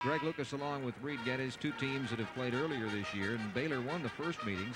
Greg Lucas along with Reed Geddes, two teams that have played earlier this year, and Baylor won the first meeting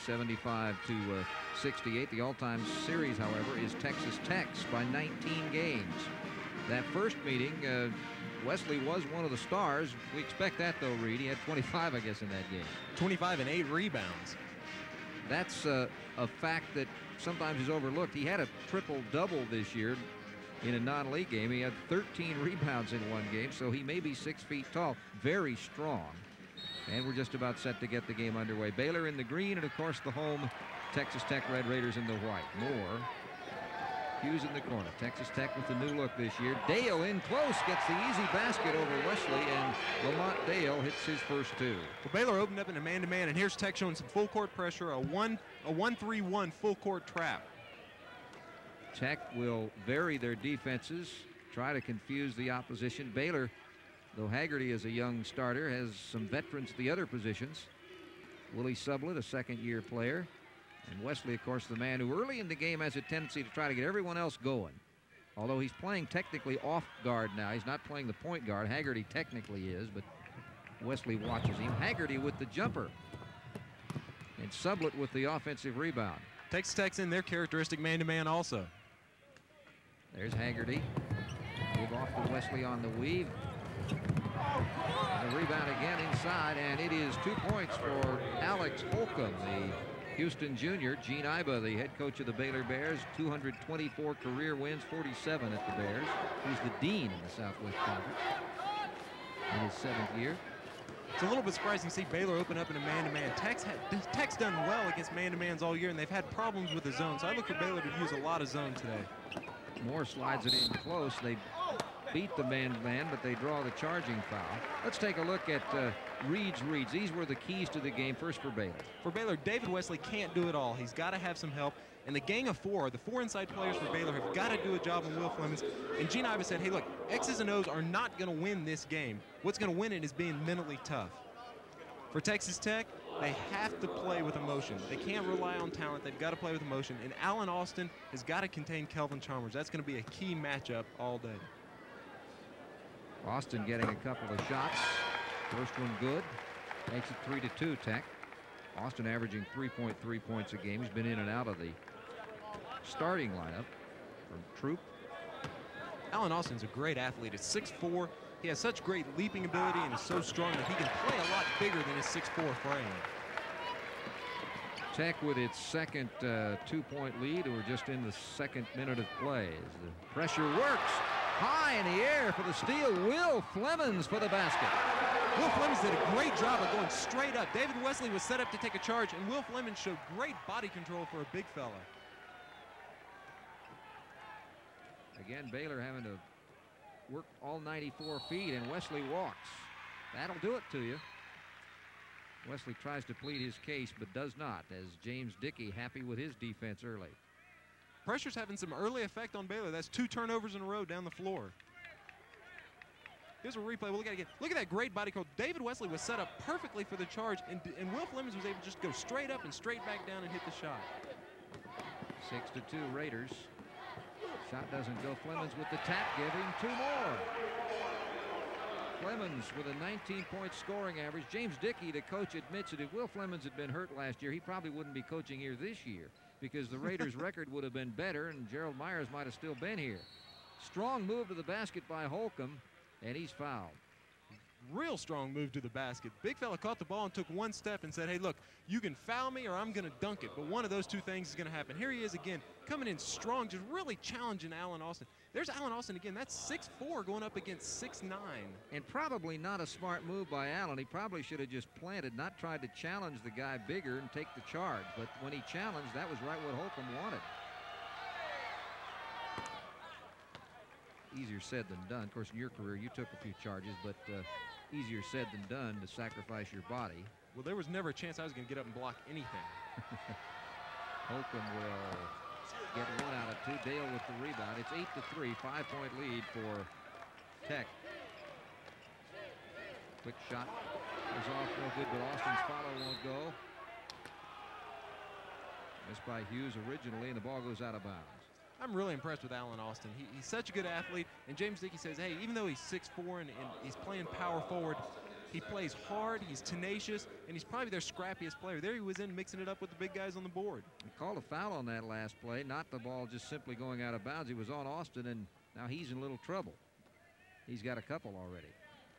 75-68. The all-time series, however, is Texas Tech's by 19 games. That first meeting, Wesley was one of the stars. We expect that, though, Reed. He had 25, I guess, in that game. 25 and 8 rebounds. That's a fact that sometimes is overlooked. He had a triple-double this year in a non-league game. He had 13 rebounds in one game, so he may be 6 feet tall. Very strong. And we're just about set to get the game underway. Baylor in the green, and of course the home Texas Tech Red Raiders in the white. Moore, Hughes in the corner. Texas Tech with the new look this year. Dale in close, gets the easy basket over Wesley, and Lamont Dale hits his first two. Well, Baylor opened up in a man-to-man, and here's Tech showing some full court pressure, a 1-3-1 full court trap. Tech will vary their defenses, try to confuse the opposition. Baylor, though Haggerty is a young starter, has some veterans at the other positions. Willie Sublett, a second-year player. And Wesley, of course, the man who early in the game has a tendency to try to get everyone else going. Although he's playing technically off guard now. He's not playing the point guard. Haggerty technically is, but Wesley watches him. Haggerty with the jumper. And Sublett with the offensive rebound. Texas Tech's in their characteristic man-to-man also. There's Haggerty. Give off to Wesley on the weave. The rebound again inside, and it is 2 points for Alex Holcomb, the Houston junior. Gene Iba, the head coach of the Baylor Bears, 224 career wins, 47 at the Bears. He's the dean in the Southwest Conference in his 7th year. It's a little bit surprising to see Baylor open up in a man-to-man. Tech's done well against man-to-mans all year, and they've had problems with the zone. So I look for Baylor to use a lot of zone today. Moore slides it in close. They beat the man-to-man, but they draw the charging foul. Let's take a look at Reed's reads. These were the keys to the game. First for Baylor. For Baylor, David Wesley can't do it all. He's got to have some help. And the gang of four, the four inside players for Baylor, have got to do a job on Will Flemings. And Gene Iba said, hey, look, X's and O's are not going to win this game. What's going to win it is being mentally tough. For Texas Tech, they have to play with emotion. They can't rely on talent. They've got to play with emotion. And Allen Austin has got to contain Kelvin Chalmers. That's going to be a key matchup all day. Austin getting a couple of shots. First one good. Makes it 3-2 Tech. Austin averaging 3.3 points a game. He's been in and out of the starting lineup from Troop. Allen Austin's a great athlete. At 6'4", he has such great leaping ability and is so strong that he can play a lot bigger than his 6'4" frame. Tech with its second 2-point lead. We're just in the second minute of play as the pressure works. High in the air for the steal. Will Flemings for the basket. Will Flemings did a great job of going straight up. David Wesley was set up to take a charge, and Will Flemings showed great body control for a big fella. Again, Baylor having to work all 94 feet, and Wesley walks. That'll do it to you. Wesley tries to plead his case, but does not, as James Dickey happy with his defense early. Pressure's having some early effect on Baylor. That's 2 turnovers in a row down the floor. Here's a replay. We'll look at it again. Look at that great body control. David Wesley was set up perfectly for the charge, and Will Flemings was able to just go straight up and straight back down and hit the shot. 6-2 Raiders. Shot doesn't go. Flemings with the tap, giving 2 more. Flemings with a 19-point scoring average. James Dickey, the coach, admits that if Will Flemings had been hurt last year, he probably wouldn't be coaching here this year because the Raiders' record would have been better and Gerald Myers might have still been here. Strong move to the basket by Holcomb, and he's fouled. Real strong move to the basket. Big fella caught the ball and took 1 step and said, hey, look, you can foul me or I'm going to dunk it. But one of those 2 things is going to happen. Here he is again, coming in strong, just really challenging Allen Austin. There's Allen Austin again. That's 6'4" going up against 6'9". And probably not a smart move by Allen. He probably should have just planted, not tried to challenge the guy bigger and take the charge. But when he challenged, that was right what Holcomb wanted. Easier said than done. Of course, in your career, you took a few charges, but easier said than done to sacrifice your body. Well, there was never a chance I was going to get up and block anything. Holcomb will get 1 out of 2. Dale with the rebound. It's 8-3, 5-point lead for Tech. Quick shot is off, no good, but Austin's follow won't go. Missed by Hughes originally, and the ball goes out of bounds. I'm really impressed with Allen Austin. He's such a good athlete, and James Dickey says, hey, even though he's 6'4" and he's playing power forward, He plays hard, he's tenacious, and he's probably their scrappiest player. There he was in mixing it up with the big guys on the board. He called a foul on that last play, not the ball just simply going out of bounds. He was on Austin, and now he's in a little trouble. He's got a couple already.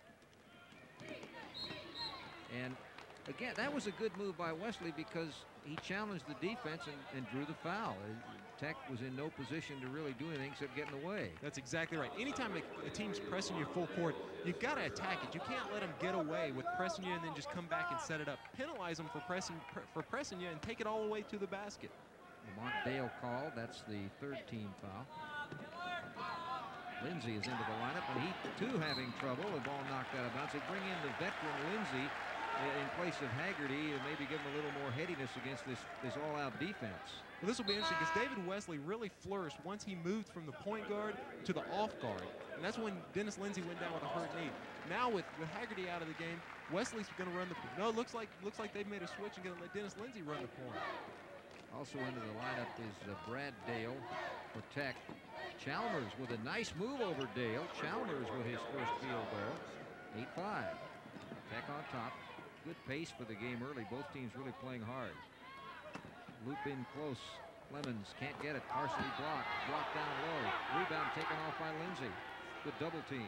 And again, that was a good move by Wesley because he challenged the defense and drew the foul. Tech was in no position to really do anything except get in the way. That's exactly right. Anytime a team's pressing you full court, you've got to attack it. You can't let them get away with pressing you and then just come back and set it up. Penalize them for pressing you and take it all the way to the basket. Lamont Dale called. That's the third team foul. Lindsey is into the lineup, and he too having trouble. The ball knocked out of bounds. They bring in the veteran Lindsey in place of Haggerty and maybe give him a little more headiness against this all-out defense. Well, this will be interesting because David Wesley really flourished once he moved from the point guard to the off guard. And that's when Dennis Lindsey went down with a hurt knee. Now with Haggerty out of the game, Wesley's going to run the – no, it looks like they've made a switch and going to let Dennis Lindsey run the point. Also into the lineup is Brad Dale for Tech. Chalmers with a nice move over Dale. Chalmers with his first field goal. 8-5. Tech on top. Good pace for the game early. Both teams really playing hard. Loop in close. Clemens can't get it. Partially blocked. Blocked down low. Rebound taken off by Lindsey. Good double team.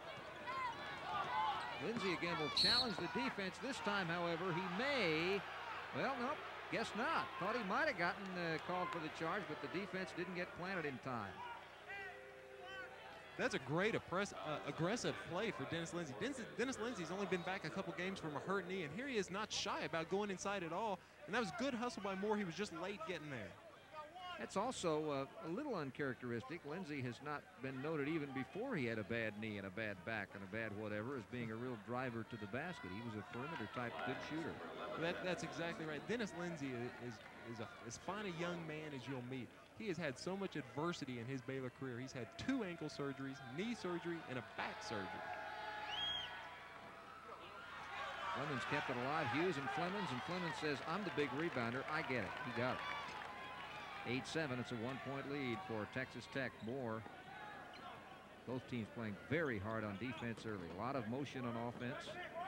Lindsey again will challenge the defense. This time, however, he may. Well, nope. Guess not. Thought he might have gotten called for the charge, but the defense didn't get planted in time. That's a great aggressive play for Dennis Lindsey. Dennis Lindsey's only been back a couple games from a hurt knee, and here he is not shy about going inside at all. And that was good hustle by Moore. He was just late getting there. That's also a little uncharacteristic. Lindsey has not been noted even before he had a bad knee and a bad back and a bad whatever as being a real driver to the basket. He was a perimeter type good shooter. That's exactly right. Dennis Lindsey is as fine a young man as you'll meet. He has had so much adversity in his Baylor career. He's had 2 ankle surgeries, knee surgery, and a back surgery. Flemings kept it alive. Hughes and Flemings says, I'm the big rebounder. I get it. He got it. 8-7. It's a 1-point lead for Texas Tech. Moore. Both teams playing very hard on defense early. A lot of motion on offense.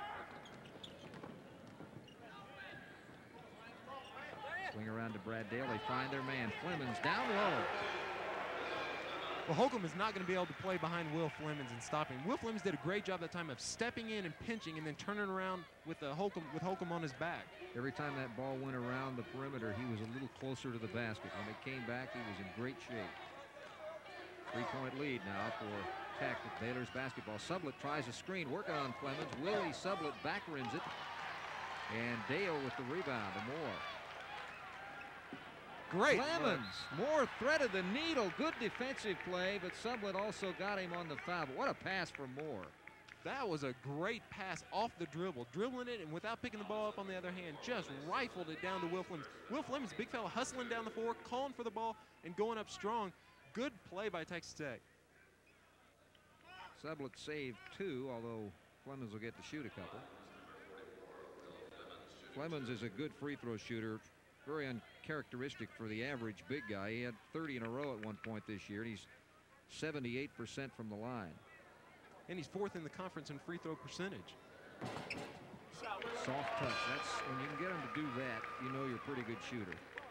Swing around to Brad Dale. They find their man. Flemings down low. Well, Holcomb is not going to be able to play behind Will Flemings and stopping. Will Flemings did a great job that time of stepping in and pinching and then turning around with Holcomb on his back. Every time that ball went around the perimeter, he was a little closer to the basket. When they came back, he was in great shape. 3-point lead now for Tech with Baylor's basketball. Sublett tries a screen, working on Flemings. Willie Sublett back rims it. And Dale with the rebound to Moore. Great. Clemens. Moore threaded the needle. Good defensive play, but Sublett also got him on the foul. But what a pass from Moore. That was a great pass off the dribble. Dribbling it and without picking the ball up on the other hand, just rifled it down to Will Flemings. Will Flemings, big fella, hustling down the floor, calling for the ball and going up strong. Good play by Texas Tech. Sublett saved 2, although Flemings will get to shoot a couple. Flemings is a good free throw shooter. Very uncharacteristic for the average big guy. He had 30 in a row at one point this year, and he's 78% from the line. And he's 4th in the conference in free throw percentage. Soft touch. That's when you can get him to do that, you know you're a pretty good shooter.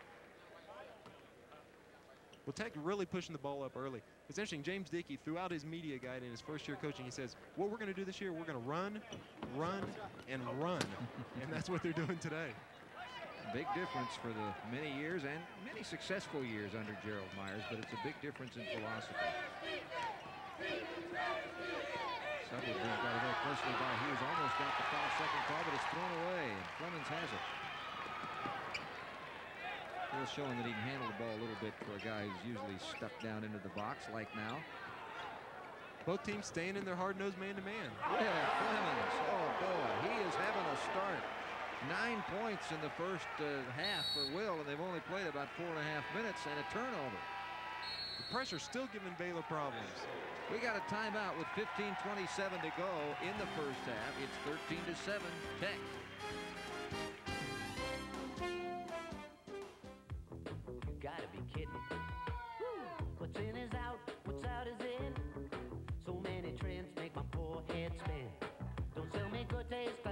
Well, Tech really pushing the ball up early. It's interesting, James Dickey, throughout his media guide in his first year coaching, he says, what we're going to do this year, we're going to run, and run. And that's what they're doing today. Big difference for the many years and many successful years under Gerald Myers, but it's a big difference in philosophy. Sublett got it very closely by Hughes. Almost got the foul second call, but it's thrown away, and Flemings has it. Still showing that he can handle the ball a little bit for a guy who's usually stuck down into the box like now. Both teams staying in their hard-nosed man-to-man. Yeah, Flemings. Oh, boy. He is having a start. 9 points in the first half for Will, and they've only played about 4.5 minutes and a turnover. The pressure's still giving Baylor problems. We got a timeout with 15:27 to go in the first half. It's 13-7 Tech. You gotta be kidding. What's in is out, what's out is in. So many trends make my poor head spin. Don't sell me good taste.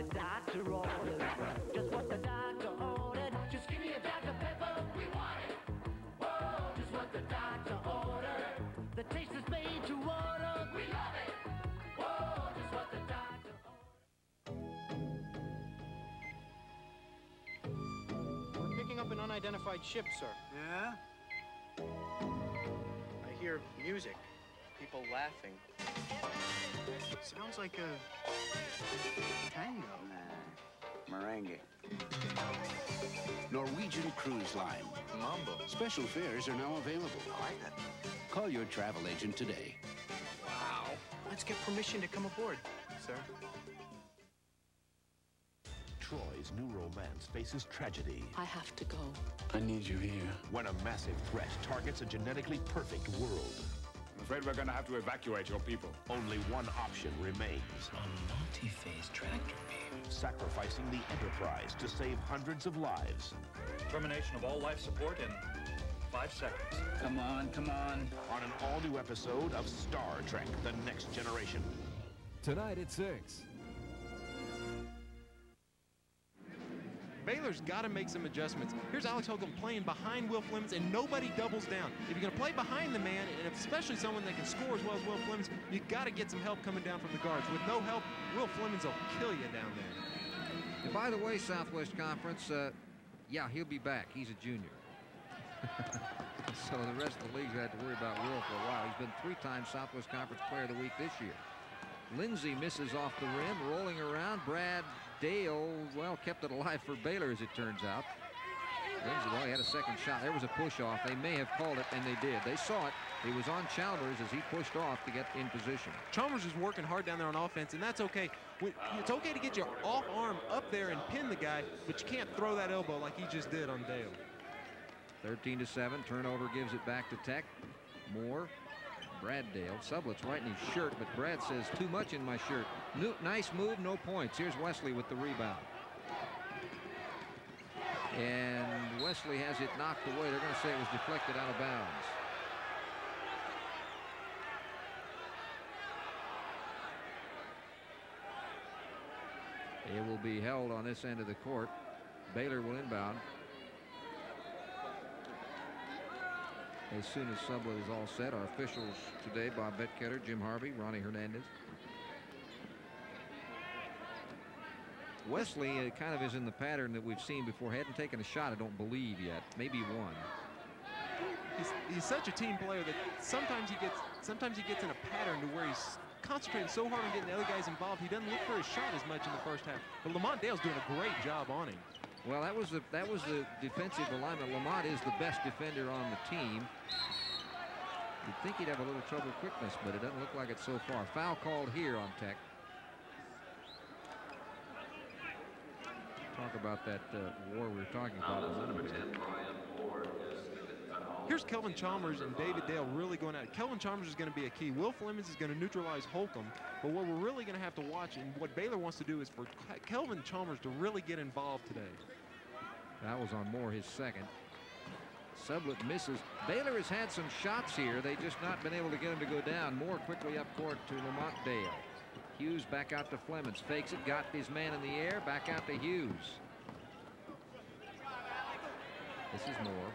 the doctor ordered. Just what the doctor ordered. Just give me a Dr. Pepper. We want it. Whoa, just what the doctor ordered. The taste is made to order. We love it. Whoa, just what the doctor ordered. We're picking up an unidentified ship, sir. Yeah? I hear music. People laughing. Sounds like a tango. Merengue. Norwegian Cruise Line. Mambo. Special fares are now available. I like that. Call your travel agent today. Wow. Let's get permission to come aboard, sir. Troy's new romance faces tragedy I have to go. I need you here. when a massive threat targets a genetically perfect world. I'm afraid we're gonna have to evacuate your people. Only one option remains. A multi-phase tractor beam. Sacrificing the Enterprise to save hundreds of lives. Termination of all life support in 5 seconds. Come on, come on. On an all-new episode of Star Trek: The Next Generation. Tonight at 6. Baylor's got to make some adjustments. Here's Alex Holcomb playing behind Will Flemings, and nobody doubles down. If you're going to play behind the man, and especially someone that can score as well as Will Flemings, you've got to get some help coming down from the guards. With no help, Will Flemings will kill you down there. And by the way, Southwest Conference, yeah, he'll be back. He's a junior. So the rest of the league's had to worry about Will for a while. He's been 3-time Southwest Conference Player of the Week this year. Lindsey misses off the rim, rolling around. Brad Dale, well, kept it alive for Baylor, as it turns out. Lindsey, well, he had a second shot. There was a push-off. They may have called it, and they did. They saw it. It was on Chalmers as he pushed off to get in position. Chalmers is working hard down there on offense, and that's okay. It's okay to get your off arm up there and pin the guy, but you can't throw that elbow like he just did on Dale. 13-7. Turnover gives it back to Tech. Moore. Brad Dale. Sublet's right in his shirt, but Brad says, too much in my shirt. Nice move, no points. Here's Wesley with the rebound. And Wesley has it knocked away. They're going to say it was deflected out of bounds. It will be held on this end of the court. Baylor will inbound. As soon as Sublet is all set, our officials today, Bob Betketter, Jim Harvey, Ronnie Hernandez. Wesley kind of is in the pattern that we've seen before. Hadn't taken a shot, I don't believe yet. Maybe one. He's such a team player that sometimes he gets in a pattern to where he's concentrating so hard on getting the other guys involved, he doesn't look for his shot as much in the first half. But Lamont Dale's doing a great job on him. Well, that was the defensive alignment. Lamont is the best defender on the team. You'd think he'd have a little trouble quickness, but it doesn't look like it so far. Foul called here on Tech. Talk about that war we were talking about. Here's Kelvin Chalmers and David Dale really going at it. Kelvin Chalmers is going to be a key. Will Flemings is going to neutralize Holcomb. But what we're really going to have to watch, and what Baylor wants to do, is for Kelvin Chalmers to really get involved today. That was on Moore, his second. Sublet misses. Baylor has had some shots here. They've just not been able to get him to go down. Moore quickly up court to Lamont Dale. Hughes back out to Flemings. Fakes it, got his man in the air. Back out to Hughes. This is Moore.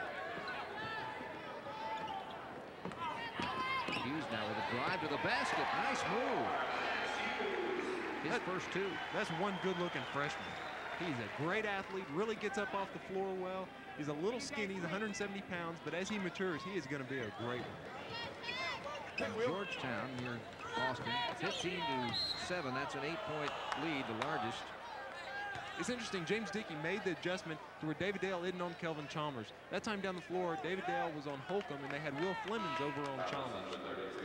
Hughes now with a drive to the basket. Nice move. His first two. That's one good-looking freshman. He's a great athlete, really gets up off the floor well. He's a little skinny, he's 170 pounds, but as he matures, he is going to be a great one. Georgetown near Boston, 15-7. That's an 8-point lead, the largest. It's interesting, James Dickey made the adjustment to where David Dale isn't on Kelvin Chalmers. That time down the floor, David Dale was on Holcomb, and they had Will Flemings over on Chalmers.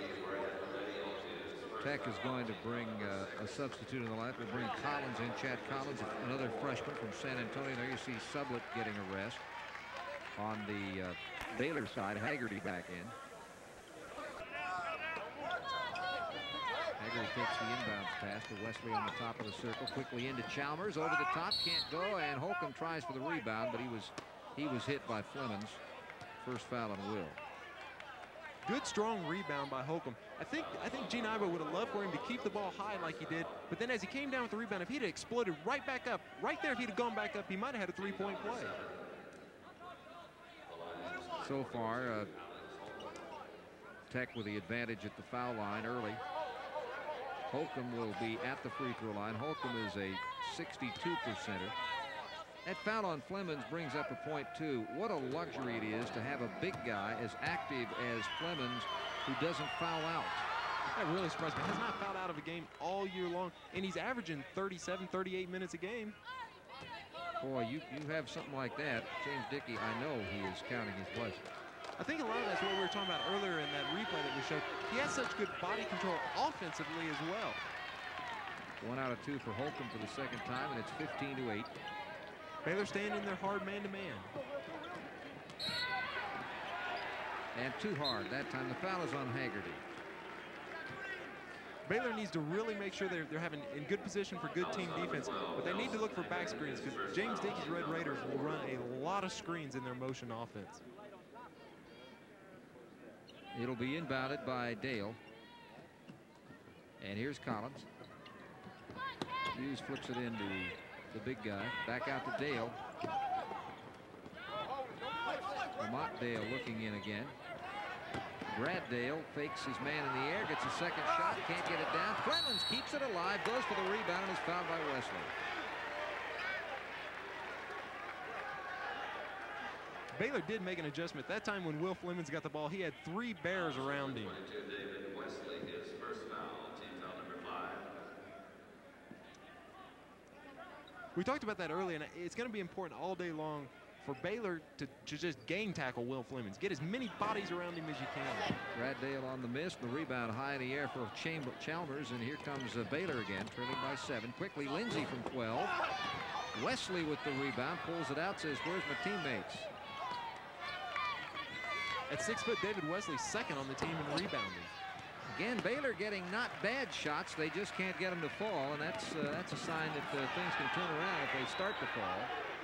Tech is going to bring a substitute in the lineup. We'll bring Collins in, Chad Collins, another freshman from San Antonio. There you see Sublet getting a rest. On the Baylor side, Haggerty back in. Haggerty takes the inbounds pass to Wesley on the top of the circle. Quickly into Chalmers, over the top, can't go, and Holcomb tries for the rebound, but he was hit by Flemings. First foul on Will. Good, strong rebound by Holcomb. I think Gene Ibo would have loved for him to keep the ball high like he did, but then as he came down with the rebound, if he'd have exploded right back up, right there, if he'd have gone back up, he might have had a three-point play. So far, Tech with the advantage at the foul line early. Holcomb will be at the free throw line. Holcomb is a 62%er. That foul on Flemings brings up a point, too. What a luxury it is to have a big guy as active as Flemings who doesn't foul out. That really surprised me. He has not fouled out of a game all year long, and he's averaging 37, 38 minutes a game. Boy, you have something like that. James Dickey, I know he is counting his blessings. I think a lot of that's what we were talking about earlier in that replay that we showed. He has such good body control offensively as well. 1 out of 2 for Holcomb for the second time, and it's 15-8. Baylor staying in their hard man-to-man. And too hard. That time the foul is on Haggerty. Baylor needs to really make sure they're having in good position for good team defense, but they need to look for back screens because James Dickey's Red Raiders will run a lot of screens in their motion offense. It'll be inbounded by Dale. And here's Collins. Hughes flips it into the big guy. Back out to Dale. Lamont Dale looking in again. Brad Dale fakes his man in the air, gets a second shot, can't get it down. Clemens keeps it alive, goes for the rebound, and is fouled by Wesley. Baylor did make an adjustment. That time when Will Flemings got the ball, he had 3 Bears around him. We talked about that earlier, and it's going to be important all day long for Baylor to just gang tackle Will Flemings. Get as many bodies around him as you can. Brad Dale on the miss. The rebound high in the air for Chalmers, and here comes Baylor again, trailing by 7. Quickly, Lindsey from 12. Wesley with the rebound, pulls it out, says, where's my teammates? At 6 foot, David Wesley second on the team in rebounding. Again, Baylor getting not bad shots. They just can't get them to fall, and that's a sign that things can turn around if they start to fall.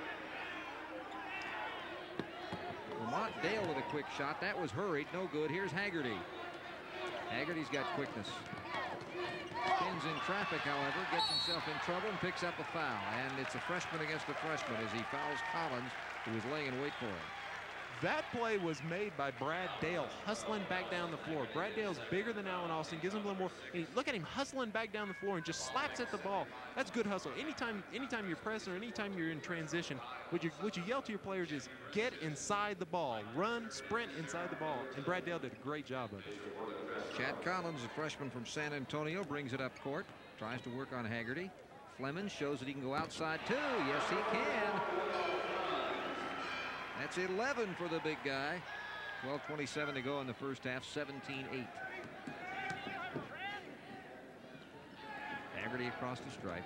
Lamont Dale with a quick shot. That was hurried. No good. Here's Haggerty. Haggerty's got quickness. Spins in traffic, however, gets himself in trouble and picks up a foul. And it's a freshman against a freshman as he fouls Collins, who was laying in wait for him. That play was made by Brad Dale, hustling back down the floor. Brad Dale's bigger than Allen Austin, gives him a little more. And look at him hustling back down the floor and just slaps at the ball. That's good hustle. Anytime you're pressing or anytime you're in transition, what you yell to your players is get inside the ball, run, sprint inside the ball. And Brad Dale did a great job of it. Chad Collins, a freshman from San Antonio, brings it up court, tries to work on Haggerty. Fleming shows that he can go outside too. Yes, he can. That's 11 for the big guy. 12:27 to go in the first half, 17-8. Haggerty across the stripe.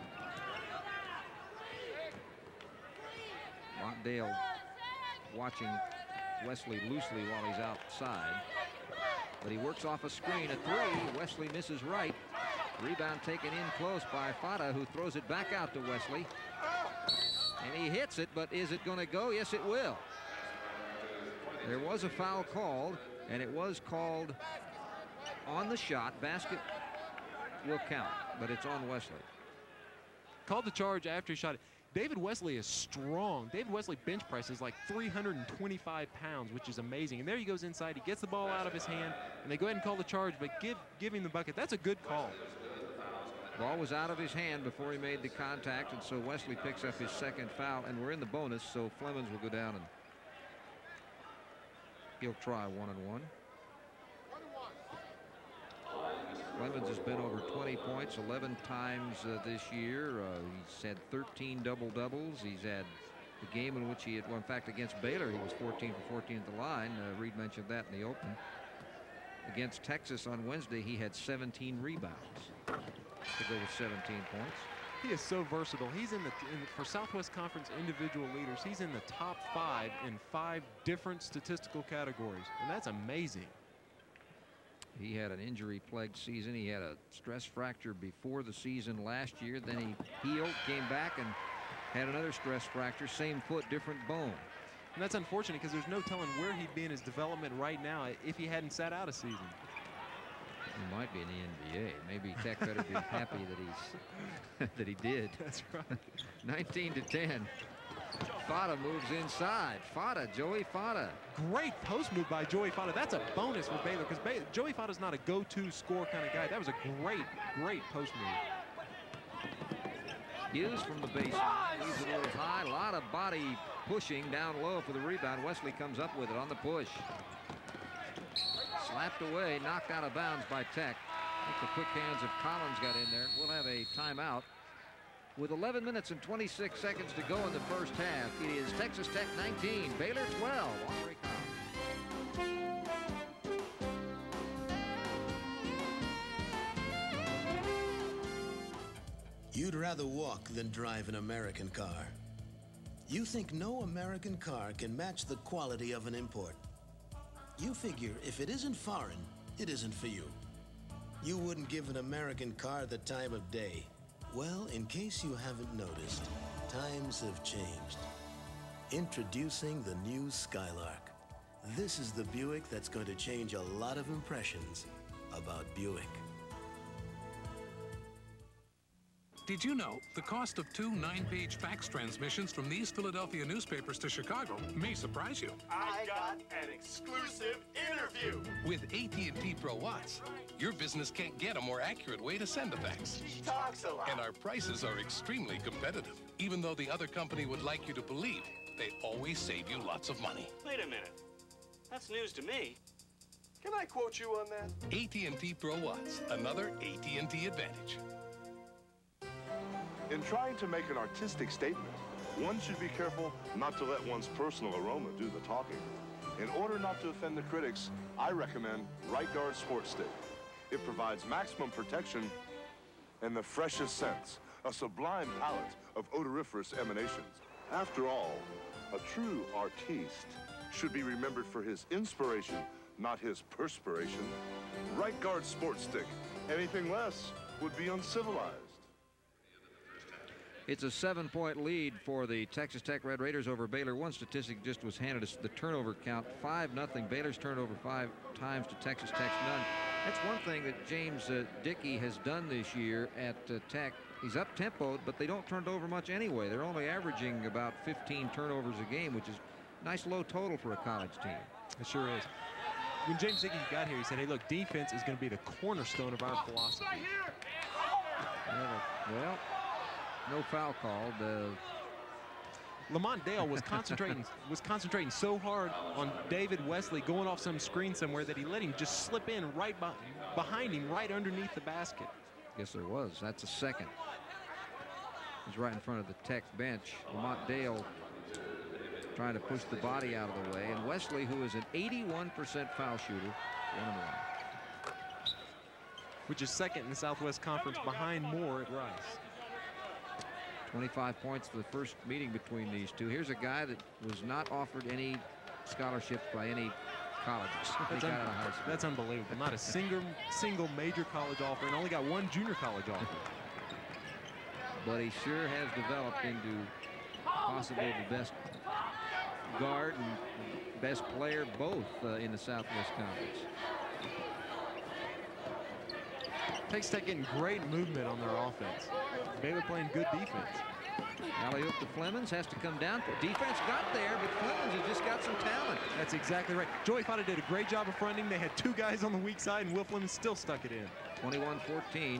Montdale watching Wesley loosely while he's outside. But he works off a screen, a 3. Wesley misses right. Rebound taken in close by Fata, who throws it back out to Wesley. And he hits it, but is it going to go? Yes, it will. There was a foul called, and it was called on the shot. Basket will count, but it's on Wesley. Called the charge after he shot it. David Wesley is strong. David Wesley bench presses like 325 pounds, which is amazing. And there he goes inside. He gets the ball out of his hand, and they go ahead and call the charge, but give him the bucket. That's a good call. Ball was out of his hand before he made the contact, and so Wesley picks up his second foul, and we're in the bonus, so Flemings will go down and he'll try 1-and-1. Flemings has been over 20 points 11 times this year. He's had 13 double-doubles. He's had the game in which he had, well, in fact, against Baylor, he was 14 for 14 at the line. Reed mentioned that in the open. Against Texas on Wednesday, he had 17 rebounds to go with 17 points. He is so versatile. He's for Southwest Conference individual leaders, he's in the top 5 in 5 different statistical categories, and that's amazing. He had an injury-plagued season. He had a stress fracture before the season last year. Then he healed, came back, and had another stress fracture. Same foot, different bone. And that's unfortunate because there's no telling where he'd be in his development right now if he hadn't sat out a season. He might be in the NBA. Maybe Tech better be happy that he's that he did. That's right. 19-10. Fada moves inside. Joey Fada. Great post move by Joey Fada. That's a bonus for Baylor because Joey Fada's not a go-to score kind of guy. That was a great post move. Hughes from the baseline. Leaves it a little high. A lot of body pushing down low for the rebound. Wesley comes up with it on the push. Slapped away, knocked out of bounds by Tech. I think the quick hands of Collins got in there. We'll have a timeout. With 11 minutes and 26 seconds to go in the first half, it is Texas Tech 19, Baylor 12 on Raycom. You'd rather walk than drive an American car. You think no American car can match the quality of an import. You figure if it isn't foreign, it isn't for you. You wouldn't give an American car the time of day. Well, in case you haven't noticed, times have changed. Introducing the new Skylark. This is the Buick that's going to change a lot of impressions about Buick. Did you know the cost of 2 9-page fax transmissions from these Philadelphia newspapers to Chicago may surprise you? I got an exclusive interview with AT&T Pro Watts. Your business can't get a more accurate way to send a fax. She talks a lot. And our prices are extremely competitive. Even though the other company would like you to believe, they always save you lots of money. Wait a minute. That's news to me. Can I quote you on that? AT&T Pro Watts, another AT&T advantage. In trying to make an artistic statement, one should be careful not to let one's personal aroma do the talking. In order not to offend the critics, I recommend Right Guard Sports Stick. It provides maximum protection and the freshest scents, a sublime palette of odoriferous emanations. After all, a true artiste should be remembered for his inspiration, not his perspiration. Right Guard Sports Stick. Anything less would be uncivilized. It's a 7-point lead for the Texas Tech Red Raiders over Baylor. One statistic just was handed us, the turnover count, 5-0. Baylor's turned over 5 times to Texas Tech's none. That's one thing that James Dickey has done this year at Tech. He's up-tempoed, but they don't turn it over much anyway. They're only averaging about 15 turnovers a game, which is a nice low total for a college team. It sure is. When James Dickey got here, he said, hey, look, defense is going to be the cornerstone of our philosophy. Well, no foul called. Lamont Dale was concentrating so hard on David Wesley going off some screen somewhere that he let him just slip in right behind him, right underneath the basket. Yes, there was. That's a second. He's right in front of the Tech bench. Lamont Dale trying to push the body out of the way. And Wesley, who is an 81% foul shooter, 1-1. Which is second in the Southwest Conference behind Moore at Rice. 25 points for the first meeting between these two. Here's a guy that was not offered any scholarships by any colleges. That's unbelievable. Not a single major college offer, and only got one junior college offer. But he sure has developed into possibly the best guard and best player both in the Southwest Conference. Texas Tech getting great movement on their offense. Baylor playing good defense. Alley-oop to Flemings, has to come down. Defense got there, but Flemings has just got some talent. That's exactly right. Joey Fada did a great job of fronting. They had 2 guys on the weak side, and Will Flemings still stuck it in. 21-14.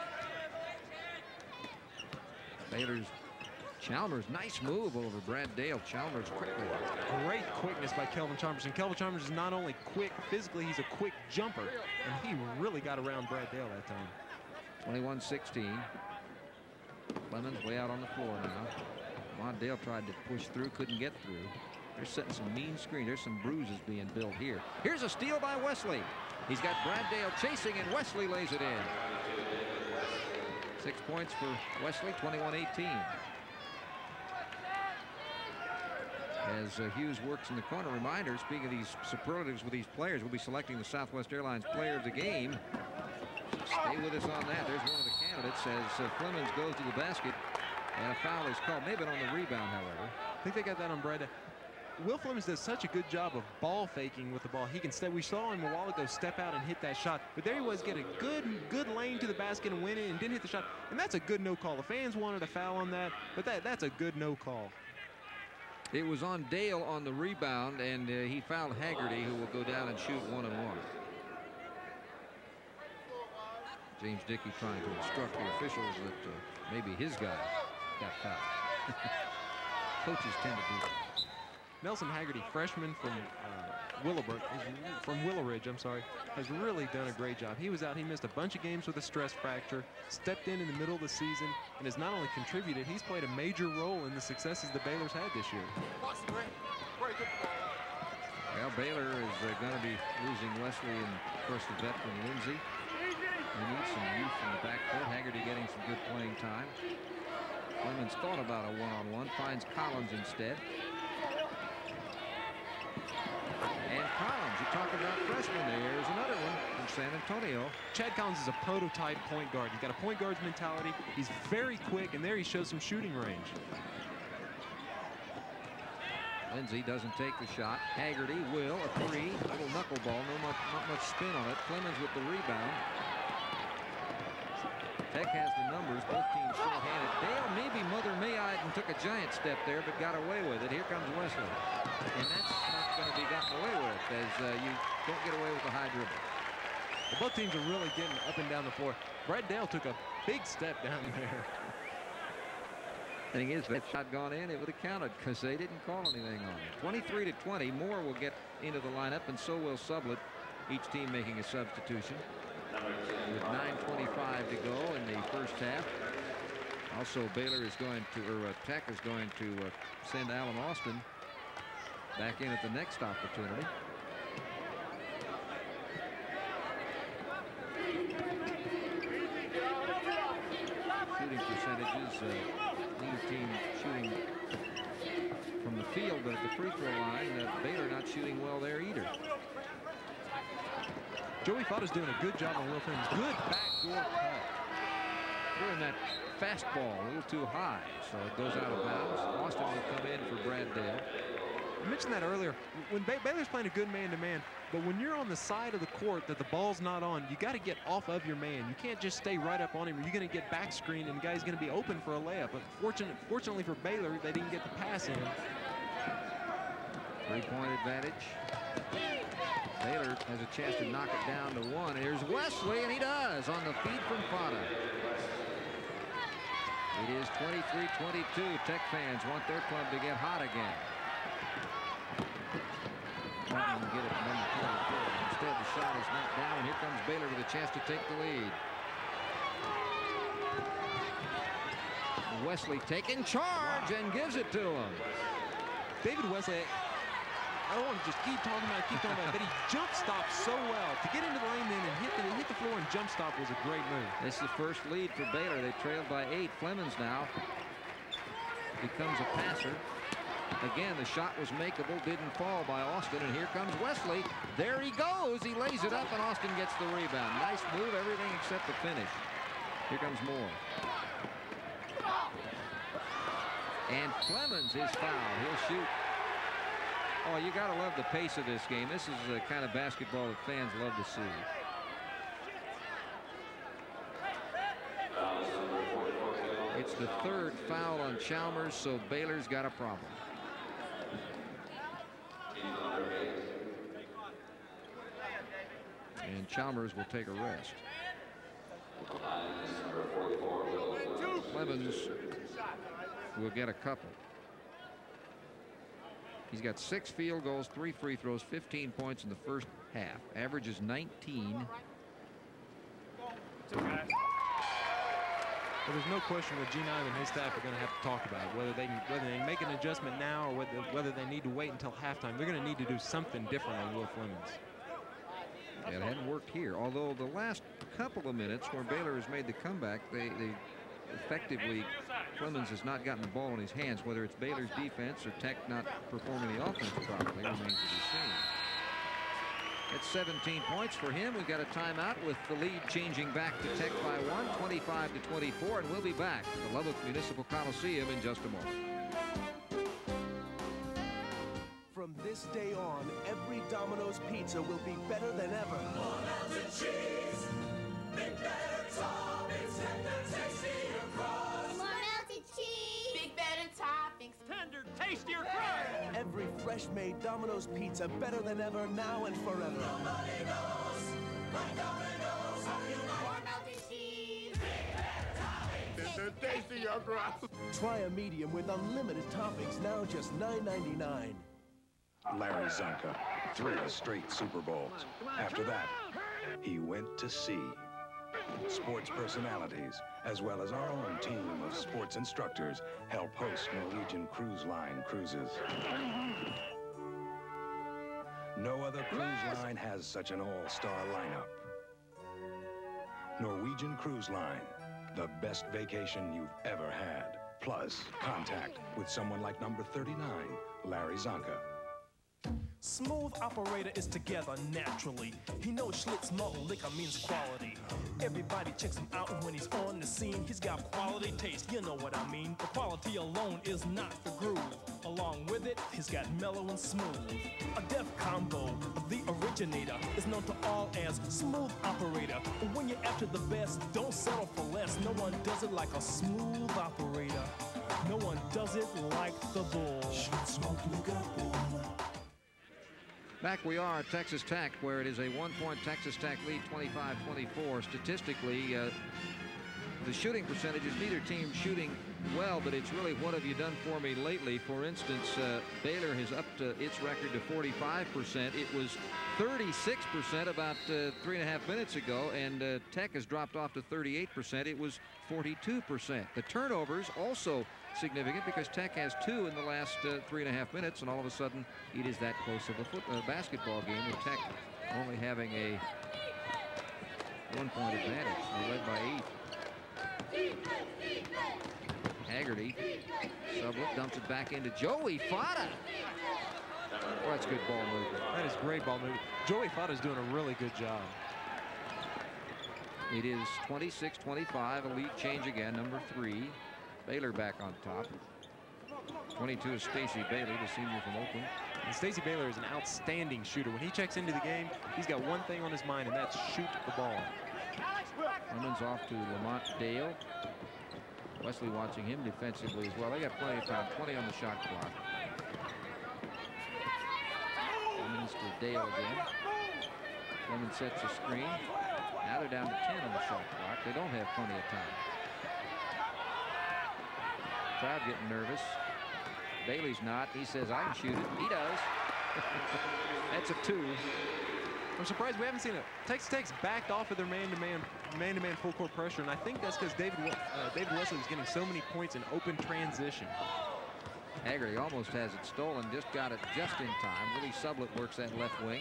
Baylor's Chalmers, nice move over Brad Dale. Chalmers quickly. Great quickness by Kelvin Chalmers. And Kelvin Chalmers is not only quick physically, he's a quick jumper. And he really got around Brad Dale that time. 21-16. Flemings way out on the floor now. Lamont Dale tried to push through, couldn't get through. They're setting some mean screen. There's some bruises being built here. Here's a steal by Wesley. He's got Brad Dale chasing, and Wesley lays it in. 6 points for Wesley, 21-18. As Hughes works in the corner. Reminder, speaking of these superlatives with these players, we'll be selecting the Southwest Airlines Player of the Game. Stay with us on that. There's one of the candidates as Flemings goes to the basket, and a foul is called. Maybe on the rebound, however. I think they got that on Brad. Will Flemings does such a good job of ball faking with the ball. He can step. We saw him a while ago step out and hit that shot, but there he was, get a good lane to the basket and win it, and didn't hit the shot. And that's a good no call. The fans wanted a foul on that, but that's a good no call. It was on Dale on the rebound, and he fouled Haggerty, who will go down and shoot 1-1. James Dickey trying to instruct the officials that maybe his guy got fouled. Coaches tend to do that. Nelson Haggerty, freshman from Willowridge, I'm sorry, has really done a great job. He was out, he missed a bunch of games with a stress fracture, stepped in the middle of the season, and has not only contributed, he's played a major role in the successes the Baylor's had this year. Well, Baylor is going to be losing Wesley and, of course, the veteran Lindsey. They need some youth in the backcourt. Haggerty getting some good playing time. Clemens thought about a one-on-one, finds Collins instead. And Collins, you talk about freshman, there's another one from San Antonio. Chad Collins is a prototype point guard. He's got a point guard's mentality. He's very quick, and there he shows some shooting range. Lindsey doesn't take the shot. Haggerty will, a three, little knuckleball, not much spin on it. Clemens with the rebound. Tech has the numbers, both teams still had it. Dale maybe Mother May-eyed and took a giant step there, but got away with it. Here comes Wesley. And that's not going to be gotten away with, as you don't get away with the high dribble. Well, both teams are really getting up and down the floor. Brad Dale took a big step down there. Thing is, if that shot gone in, it would have counted because they didn't call anything on it. 23-20. Moore will get into the lineup, and so will Sublett. Each team making a substitution. With 9:25 to go in the first half. Also, Baylor is going to, or Tech is going to send Alan Austin back in at the next opportunity. Shooting percentages, neither team shooting from the field, but at the free throw line, Baylor not shooting well there either. Joey Fada's doing a good job on Will Flemings. Good backdoor cut. Throwing that fastball a little too high, so it goes out of bounds. Austin will come in for Brad Dale. I mentioned that earlier. When Baylor's playing a good man-to-man, but when you're on the side of the court that the ball's not on, you got to get off of your man. You can't just stay right up on him, or you're going to get back screened, and the guy's going to be open for a layup. But fortunately for Baylor, they didn't get the pass in. Three-point advantage. Baylor has a chance to knock it down to one. Here's Wesley, and he does on the feed from Fada. It is 23-22. Tech fans want their club to get hot again. Martin will get it from number 24. Instead, the shot is knocked down, and here comes Baylor with a chance to take the lead. Wesley taking charge and gives it to him. David Wesley, I don't want to just keep talking about it, but he jump stopped so well. To get into the lane then and hit the floor and jump stop was a great move. This is the first lead for Baylor. They trailed by 8. Flemings now becomes a passer. Again, the shot was makeable, didn't fall by Austin, and here comes Wesley. There he goes. He lays it up, and Austin gets the rebound. Nice move, everything except the finish. Here comes Moore. And Clemens is fouled. He'll shoot. Oh, you got to love the pace of this game. This is the kind of basketball that fans love to see. It's the third foul on Chalmers, so Baylor's got a problem. And Chalmers will take a rest. Clemens will get a couple. He's got 6 field goals, 3 free throws, 15 points in the first half. Average is 19. Well, there's no question what Gene Ivan and his staff are going to have to talk about, whether they make an adjustment now or whether they need to wait until halftime. They're going to need to do something different on Will Flemings. Yeah, it hadn't worked here, although the last couple of minutes where Baylor has made the comeback, they effectively, Clemens has not gotten the ball in his hands. Whether it's Baylor's defense or Tech not performing the offense properly remains to be seen. It's 17 points for him. We've got a timeout with the lead changing back to Tech by 1, 25-24, and we'll be back at the Lubbock Municipal Coliseum in just a moment. this day on, every Domino's pizza will be better than ever. More melted cheese, big better toppings, tender, tastier crust. More melted cheese, big better toppings, tender, tastier crust. Every fresh-made Domino's pizza better than ever, now and forever. Nobody knows like Domino's how you like. More melted cheese, big better toppings, tender, tastier crust. Try a medium with unlimited toppings, now just $9.99. Larry Zonka, 3 straight Super Bowls. After that, he went to sea. Sports personalities, as well as our own team of sports instructors, help host Norwegian Cruise Line cruises. No other cruise line has such an all-star lineup. Norwegian Cruise Line, the best vacation you've ever had. Plus, contact with someone like number 39, Larry Zonka. Smooth operator is together naturally. He knows Schlitz malt liquor means quality. Everybody checks him out when he's on the scene. He's got quality taste, you know what I mean. The quality alone is not the groove. Along with it, he's got mellow and smooth. A deaf combo, the originator, is known to all as smooth operator. But when you're after the best, don't settle for less. No one does it like a smooth operator. No one does it like the bull. Schlitz malt liquor bull. Back we are at Texas Tech, where it is a 1-point Texas Tech lead, 25-24. Statistically, the shooting percentages, neither team shooting well, but it's really what have you done for me lately. For instance, Baylor has upped its record to 45%. It was 36% about 3.5 minutes ago, and Tech has dropped off to 38%. It was 42%. The turnovers also significant because Tech has 2 in the last 3.5 minutes, and all of a sudden it is that close of a basketball game with Tech only having a 1-point advantage. They're led by 8. Haggerty, Sublett dumps it back into Joey Fata. Oh, that's good ball movement. That is great ball movement. Joey Fata's doing a really good job. It is 26-25, a lead change again, number 3. Baylor back on top. 22 is Stacey Baylor, the senior from Oakland. And Stacey Baylor is an outstanding shooter. When he checks into the game, he's got one thing on his mind, and that's shoot the ball. Clemens off to Lamont Dale. Wesley watching him defensively as well. They got plenty of time, 20 on the shot clock. Clemens to Dale again. Clemens sets a screen. Now they're down to 10 on the shot clock. They don't have plenty of time. Crowd getting nervous. Bailey's not. He says, I can shoot it. He does. That's a 2. I'm surprised we haven't seen it. Texas Tech's backed off of their man-to-man full court pressure, and I think that's because David Wesley was getting so many points in open transition. Haggerty almost has it stolen, just got it just in time. Willie Sublett works that left wing.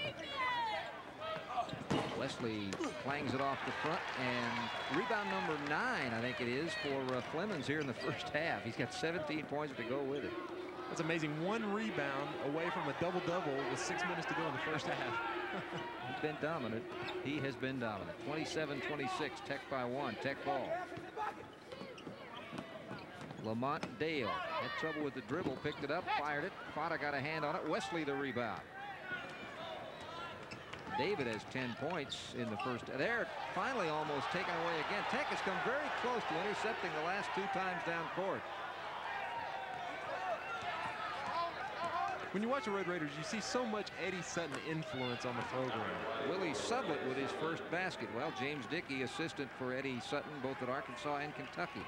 Wesley clangs it off the front, and rebound number 9, I think it is, for Clemens here in the first half. He's got 17 points to go with it. That's amazing. 1 rebound away from a double-double with 6 minutes to go in the first half. He's been dominant. He has been dominant. 27-26, Tech by 1. Tech ball. Lamont Dale had trouble with the dribble, picked it up, fired it. Fata got a hand on it. Wesley the rebound. David has 10 points in the first. They're finally almost taken away again. Tech has come very close to intercepting the last 2 times down court. When you watch the Red Raiders, you see so much Eddie Sutton influence on the program. Willie Sublett with his first basket. Well, James Dickey, assistant for Eddie Sutton, both at Arkansas and Kentucky.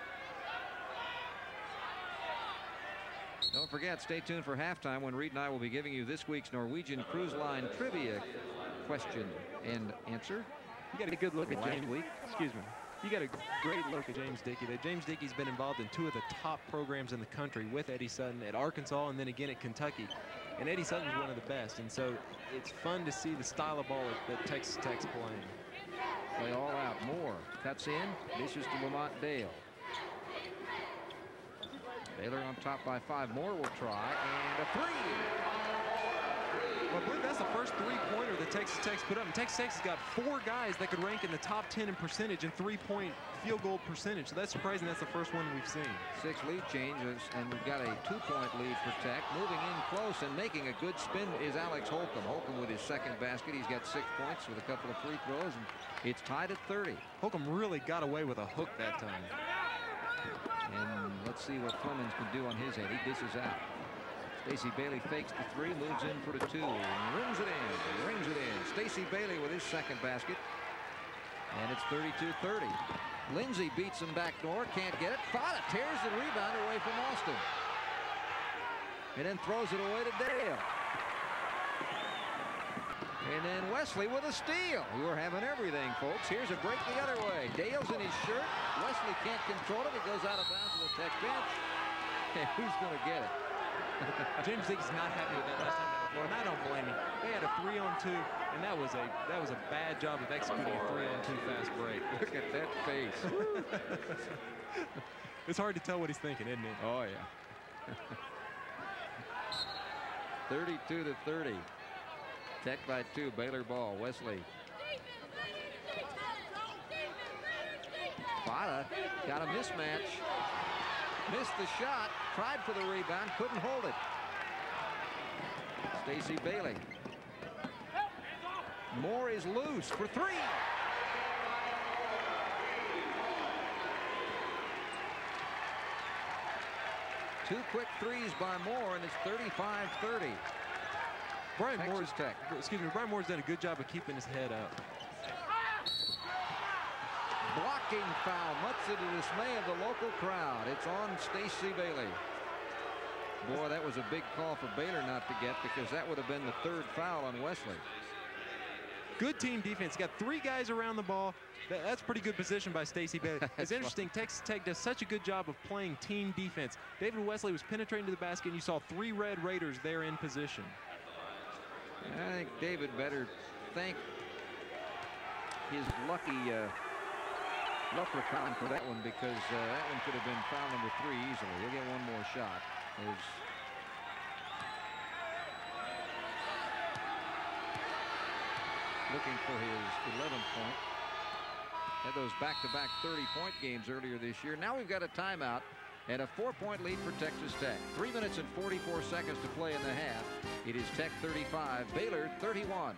Don't forget, stay tuned for halftime when Reed and I will be giving you this week's Norwegian Cruise Line trivia question and answer. You got a good look at James. Excuse me. You got a great look at James Dickey. James Dickey's been involved in 2 of the top programs in the country with Eddie Sutton at Arkansas and then again at Kentucky. And Eddie Sutton's one of the best. And so it's fun to see the style of ball that Texas Tech's playing. Play all out. Moore cuts in. Dishes to Lamont Dale. Baylor on top by 5. Moore will try. And a 3. Well, I believe that's the first three-pointer that Texas Tech's put up. And Texas Tech's got 4 guys that could rank in the top 10 in percentage and 3-point field goal percentage. So that's surprising. That's the first one we've seen. 6 lead changes, and we've got a 2-point lead for Tech. Moving in close and making a good spin is Alex Holcomb. Holcomb with his second basket. He's got 6 points with a couple of free throws, and it's tied at 30. Holcomb really got away with a hook that time. And let's see what Flemings can do on his end. He dishes out. Stacey Bailey fakes the 3, moves in for the 2, and rings it in. Stacey Bailey with his second basket. And it's 32-30. Lindsay beats him back door, can't get it. Fada tears the rebound away from Austin. And then throws it away to Dale. And then Wesley with a steal. We're having everything, folks. Here's a break the other way. Dale's in his shirt. Wesley can't control it. It goes out of bounds to the Tech bench. And who's going to get it? James Dickey's not happy with that last time down the floor, and I don't blame him. They had a 3-on-2, and that was a bad job of executing a 3-on-2 fast break. Look at that face. It's hard to tell what he's thinking, isn't it? Oh yeah. 32-30. Tech by 2. Baylor ball. Wesley. Fada got a mismatch. Missed the shot, tried for the rebound, couldn't hold it. Stacey Bailey. Moore is loose for 3. Two quick threes by Moore, and it's 35-30. Brian Moore's done a good job of keeping his head up. Blocking foul, much to the dismay of the local crowd. It's on Stacey Bailey. Boy, that was a big call for Baylor not to get, because that would have been the 3rd foul on Wesley. Good team defense. Got 3 guys around the ball. That's pretty good position by Stacey Bailey. It's interesting. Right. Texas Tech does such a good job of playing team defense. David Wesley was penetrating to the basket, and you saw 3 Red Raiders there in position. I think David better thank his lucky leprechaun for that one, because that one could have been foul number 3 easily. He'll get one more shot. Looking for his 11th point. Had those back-to-back 30-point games earlier this year. Now we've got a timeout and a 4-point lead for Texas Tech. 3 minutes and 44 seconds to play in the half. It is Tech 35, Baylor 31.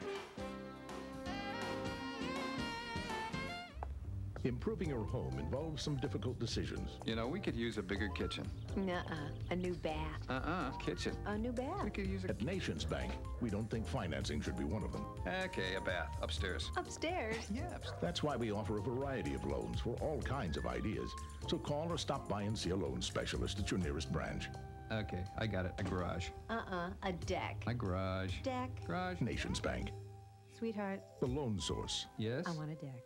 Improving your home involves some difficult decisions. You know, we could use a bigger kitchen. A new bath. Kitchen. A new bath. We could use At Nations Bank, we don't think financing should be one of them. Okay, a bath. Upstairs. Upstairs? Yeah. That's why we offer a variety of loans for all kinds of ideas. So call or stop by and see a loan specialist at your nearest branch. Okay, I got it. A garage. A deck. A garage. Deck. Garage. Nations Bank. Sweetheart. The loan source. Yes? I want a deck.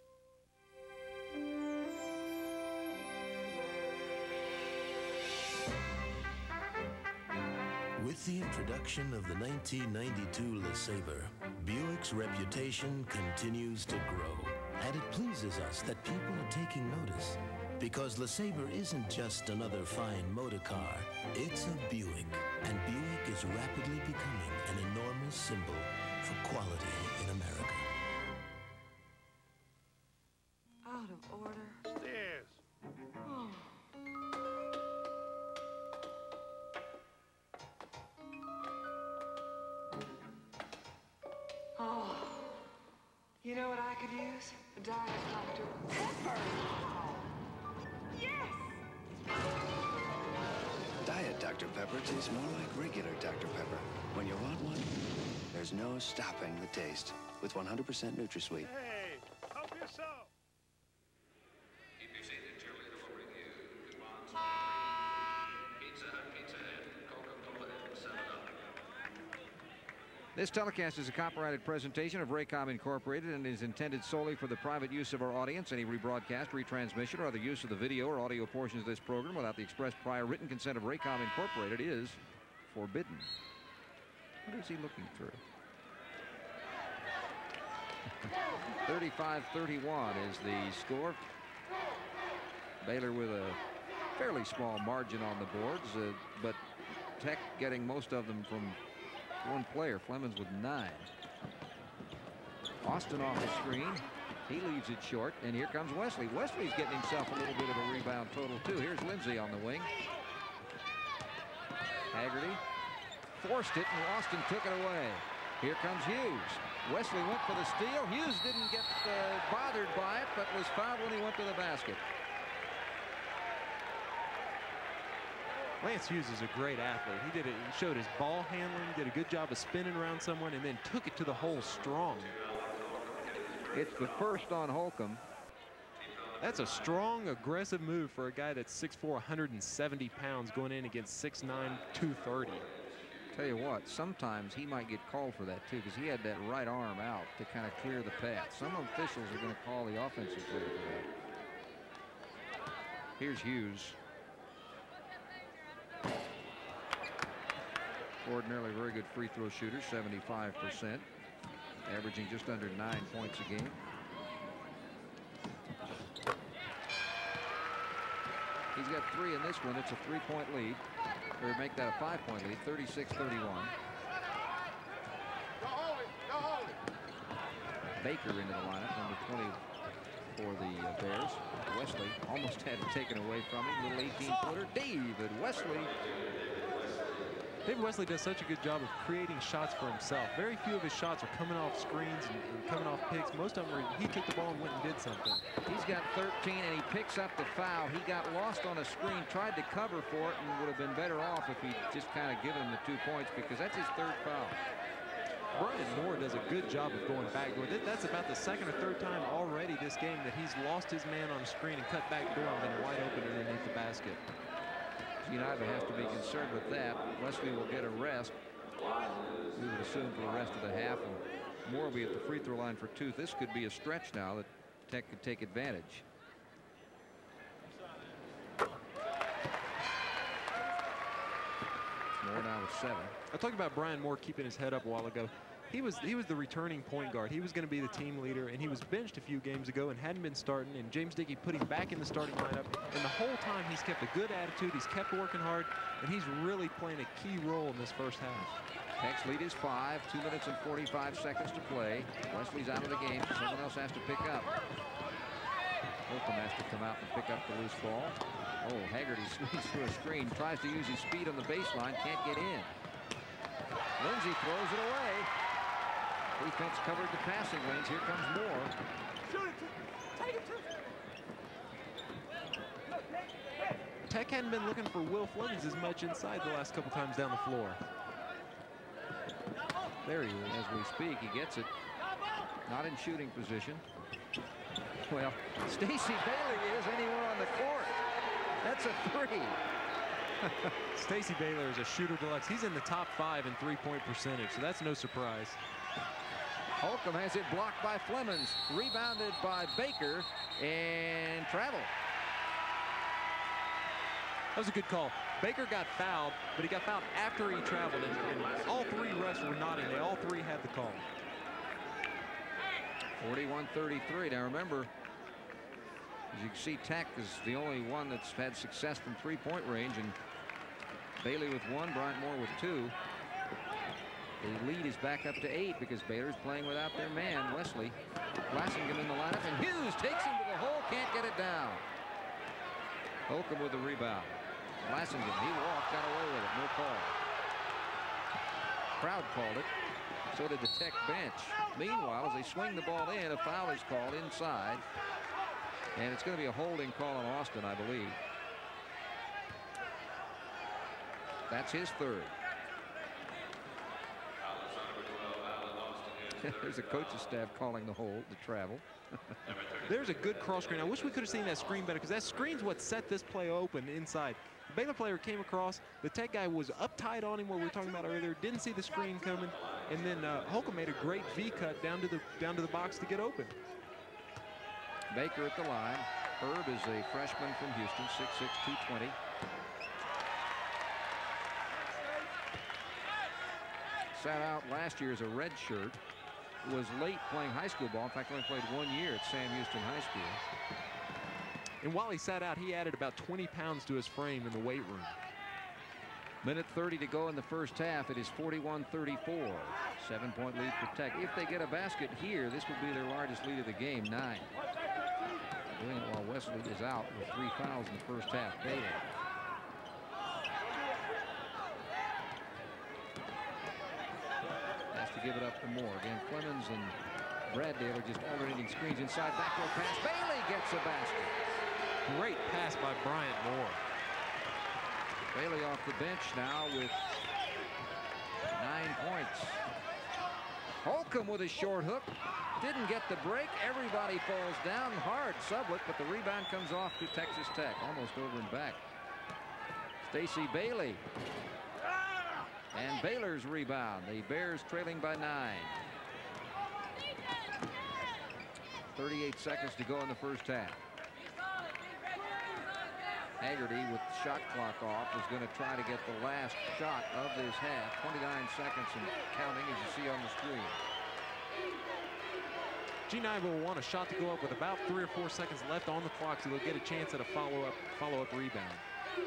With the introduction of the 1992 LeSabre, Buick's reputation continues to grow. And it pleases us that people are taking notice. Because LeSabre isn't just another fine motor car, it's a Buick. And Buick is rapidly becoming an enormous symbol for quality in America. Out of order. Stairs. Oh. Oh. You know what I could use? A Diet Dr. Pepper. Yes! Diet Dr. Pepper tastes more like regular Dr. Pepper. When you want one, there's no stopping the taste. With 100% NutraSweet. Hey, help yourself. This telecast is a copyrighted presentation of Raycom Incorporated and is intended solely for the private use of our audience. Any rebroadcast, retransmission, or other use of the video or audio portions of this program without the express prior written consent of Raycom Incorporated is forbidden. What is he looking through? 35-31 is the score. Baylor with a fairly small margin on the boards, but Tech getting most of them from one player. Flemings with 9. Austin off the screen. He leaves it short, and here comes Wesley. Wesley's getting himself a little bit of a rebound total, too. Here's Lindsay on the wing. Haggerty forced it, and Austin took it away. Here comes Hughes. Wesley went for the steal. Hughes didn't get bothered by it, but was fouled when he went to the basket. Lance Hughes is a great athlete. He showed his ball handling, did a good job of spinning around someone, and then took it to the hole strong. It's the first on Holcomb. That's a strong, aggressive move for a guy that's 6'4", 170 pounds going in against 6'9", 230. Tell you what, sometimes he might get called for that too, because he had that right arm out to kind of clear the path. Some officials are going to call the offensive player for that. Here's Hughes. Ordinarily very good free throw shooter, 75%, averaging just under 9 points a game. He's got 3 in this one. It's a 3-point lead. Or make that a 5-point lead, 36-31. Baker into the lineup, number 20 for the Bears. Wesley almost had it taken away from him. Little 18-footer, David Wesley. David Wesley does such a good job of creating shots for himself. Very few of his shots are coming off screens and coming off picks. Most of them are he took the ball and went and did something. He's got 13 and he picks up the foul. He got lost on a screen, tried to cover for it, and would have been better off if he just kind of given him the 2 points, because that's his 3rd foul. Brian Moore does a good job of going backdoor. That's about the 2nd or 3rd time already this game that he's lost his man on a screen and cut backdoor and been wide open underneath the basket. United has to be concerned with that. Wesley will get a rest. We would assume for the rest of the half, and Moore will be at the free throw line for 2. This could be a stretch now that Tech could take advantage. Moore now with 7. I talked about Brian Moore keeping his head up a while ago. He was the returning point guard. He was going to be the team leader, and he was benched a few games ago and hadn't been starting, and James Dickey put him back in the starting lineup, and the whole time he's kept a good attitude, he's kept working hard, and he's really playing a key role in this first half. Tech's lead is 5, 2 minutes and 45 seconds to play. Wesley's out of the game, someone else has to pick up. Holcomb has to come out and pick up the loose ball. Oh, Haggerty swings through a screen, tries to use his speed on the baseline, can't get in. Lindsay throws it away. Defense covered the passing lanes. Here comes Moore. Tech hadn't been looking for Will Flemings as much inside the last couple times down the floor. There he is. As we speak, he gets it. Not in shooting position. Well, Stacey Baylor is anywhere on the court. That's a 3. Stacey Baylor is a shooter deluxe. He's in the top 5 in 3-point percentage, so that's no surprise. Holcomb has it blocked by Flemings, rebounded by Baker, and travel. That was a good call. Baker got fouled, but he got fouled after he traveled, and all 3 refs were nodding. They all 3 had the call. 41-33. Now remember, as you can see, Tech is the only one that's had success from 3-point range, and Bailey with 1, Bryant Moore with 2. The lead is back up to 8 because Baylor's playing without their man, Wesley. Blassingham in the lineup, and Hughes takes him to the hole, can't get it down. Holcomb with the rebound. Blassingham, he walked, got away with it, no call. Crowd called it. So did the Tech bench. Meanwhile, as they swing the ball in, a foul is called inside. And it's going to be a holding call on Austin, I believe. That's his 3rd. There's a coach's staff calling the hold, the travel. There's a good cross screen. I wish we could have seen that screen better, because that screen's what set this play open inside. The Baylor player came across. The Tech guy was uptight on him, what we were talking about earlier. Didn't see the screen coming, and then Holcomb made a great V cut down to the box to get open. Baker at the line. Herb is a freshman from Houston, 6'6", 220. Sat out last year as a red shirt. Was late playing high school ball. In fact, only played 1 year at Sam Houston High School. And while he sat out, he added about 20 pounds to his frame in the weight room. Minute 30 to go in the first half. It is 41-34. 7-point lead for Tech. If they get a basket here, this will be their largest lead of the game, 9. Doing it while Wesley is out with 3 fouls in the first half. Baylor. Has to give it up for Moore. Again, Clemens and Braddale are just alternating screens inside. Backdoor pass. Bailey gets a basket. Great pass by Bryant Moore. Bailey off the bench now with 9 points. Holcomb with a short hook. Didn't get the break. Everybody falls down hard. Sublett, but the rebound comes off to Texas Tech. Almost over and back. Stacey Bailey. And Baylor's rebound. The Bears trailing by 9. 38 seconds to go in the first half. Haggerty with the shot clock off is going to try to get the last shot of this half. 29 seconds and counting, as you see on the screen. G9 will want a shot to go up with about 3 or 4 seconds left on the clock, so they'll get a chance at a follow-up rebound.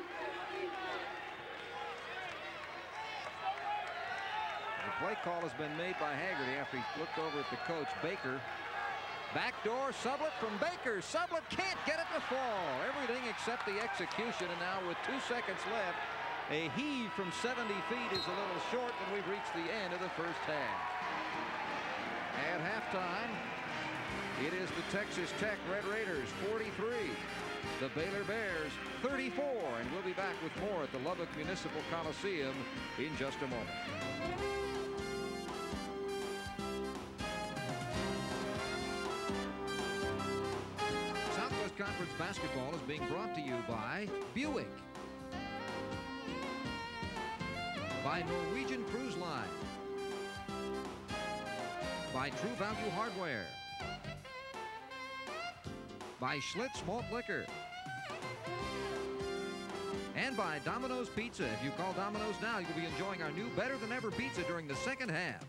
The play call has been made by Haggerty after he looked over at the coach. Baker. Backdoor, Sublett from Baker. Sublett can't get it to fall. Everything except the execution. And now with 2 seconds left, a heave from 70 feet is a little short, and we've reached the end of the first half. At halftime, it is the Texas Tech Red Raiders 43. The Baylor Bears 34. And we'll be back with more at the Lubbock Municipal Coliseum in just a moment. Conference basketball is being brought to you by Buick, by Norwegian Cruise Line, by True Value Hardware, by Schlitz Malt Liquor, and by Domino's Pizza. If you call Domino's now, you'll be enjoying our new Better Than Ever pizza during the second half.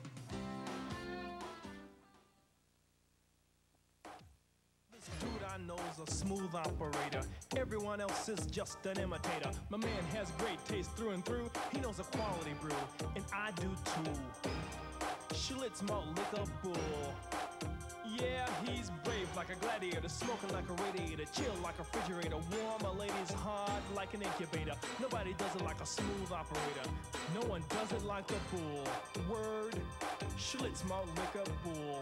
A smooth operator. Everyone else is just an imitator. My man has great taste through and through. He knows a quality brew, and I do too. Schlitz Malt Liquor Bull. Yeah, he's brave like a gladiator, smoking like a radiator, chill like a refrigerator, warm a lady's heart like an incubator. Nobody does it like a smooth operator. No one does it like the bull. Word, Schlitz Malt Liquor Bull.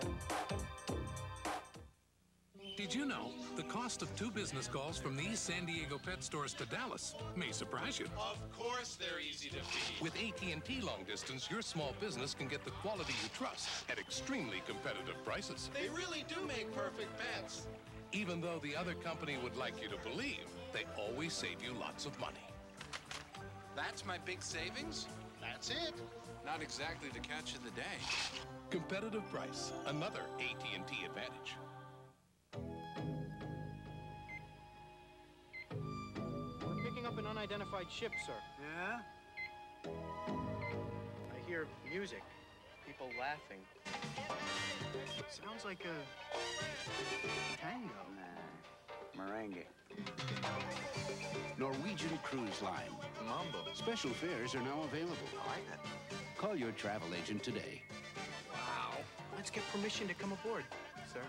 Did you know the cost of 2 business calls from these San Diego pet stores to Dallas may surprise you? Of course they're easy to beat. With AT&T Long Distance, your small business can get the quality you trust at extremely competitive prices. They really do make perfect pets. Even though the other company would like you to believe, they always save you lots of money. That's my big savings? That's it. Not exactly the catch of the day. Competitive price, another AT&T advantage. Up an unidentified ship, sir. Yeah? I hear music, people laughing. Sounds like a tango. Merengue. Norwegian Cruise Line. Mambo. Special fares are now available. I like that. Call your travel agent today. Wow. Let's get permission to come aboard, sir.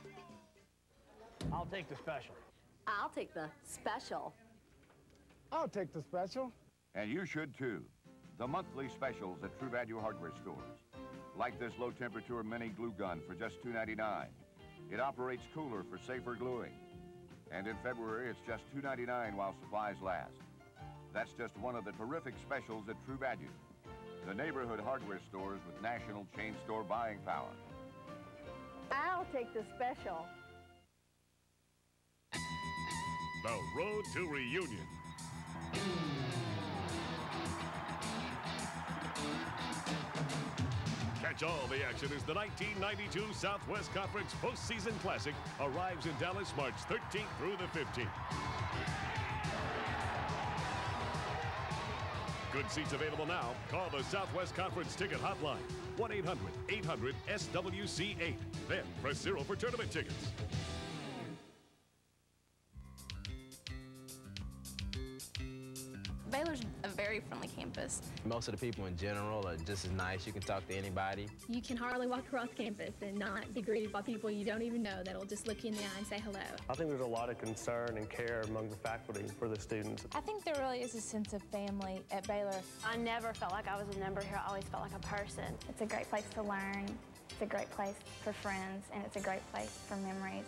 I'll take the special. I'll take the special. I'll take the special. And you should too. The monthly specials at True Value Hardware stores. Like this low temperature mini glue gun for just $2.99. It operates cooler for safer gluing. And in February, it's just $2.99 while supplies last. That's just one of the terrific specials at True Value. The neighborhood hardware stores with national chain store buying power. I'll take the special. The road to reunion. Catch all the action as the 1992 Southwest Conference Postseason Classic arrives in Dallas March 13th through the 15th. Good seats available now. Call the Southwest Conference Ticket Hotline, 1-800-800-SWC8. Then press 0 for tournament tickets. Baylor's a very very friendly campus. Most of the people in general are just as nice. You can talk to anybody. You can hardly walk across campus and not be greeted by people you don't even know that'll just look you in the eye and say hello. I think there's a lot of concern and care among the faculty for the students. I think there really is a sense of family at Baylor. I never felt like I was a number here. I always felt like a person. It's a great place to learn. It's a great place for friends, and it's a great place for memories.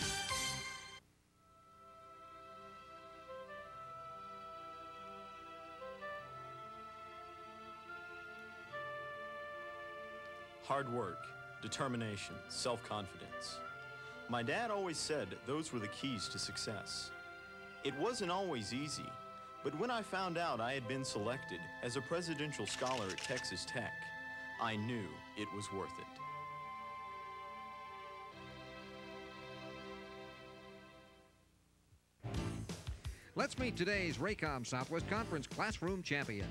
Hard work, determination, self-confidence. My dad always said those were the keys to success. It wasn't always easy, but when I found out I had been selected as a presidential scholar at Texas Tech, I knew it was worth it. Let's meet today's Raycom Southwest Conference classroom champion.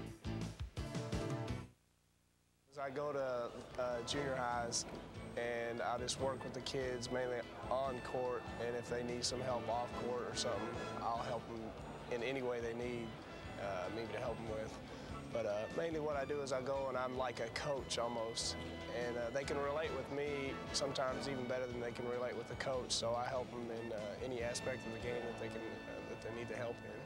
I go to junior highs, and I just work with the kids mainly on court, and if they need some help off court or something, I'll help them in any way they need me to help them with. But mainly what I do is I go and I'm like a coach almost, and they can relate with me sometimes even better than they can relate with the coach, so I help them in any aspect of the game that they need the help in.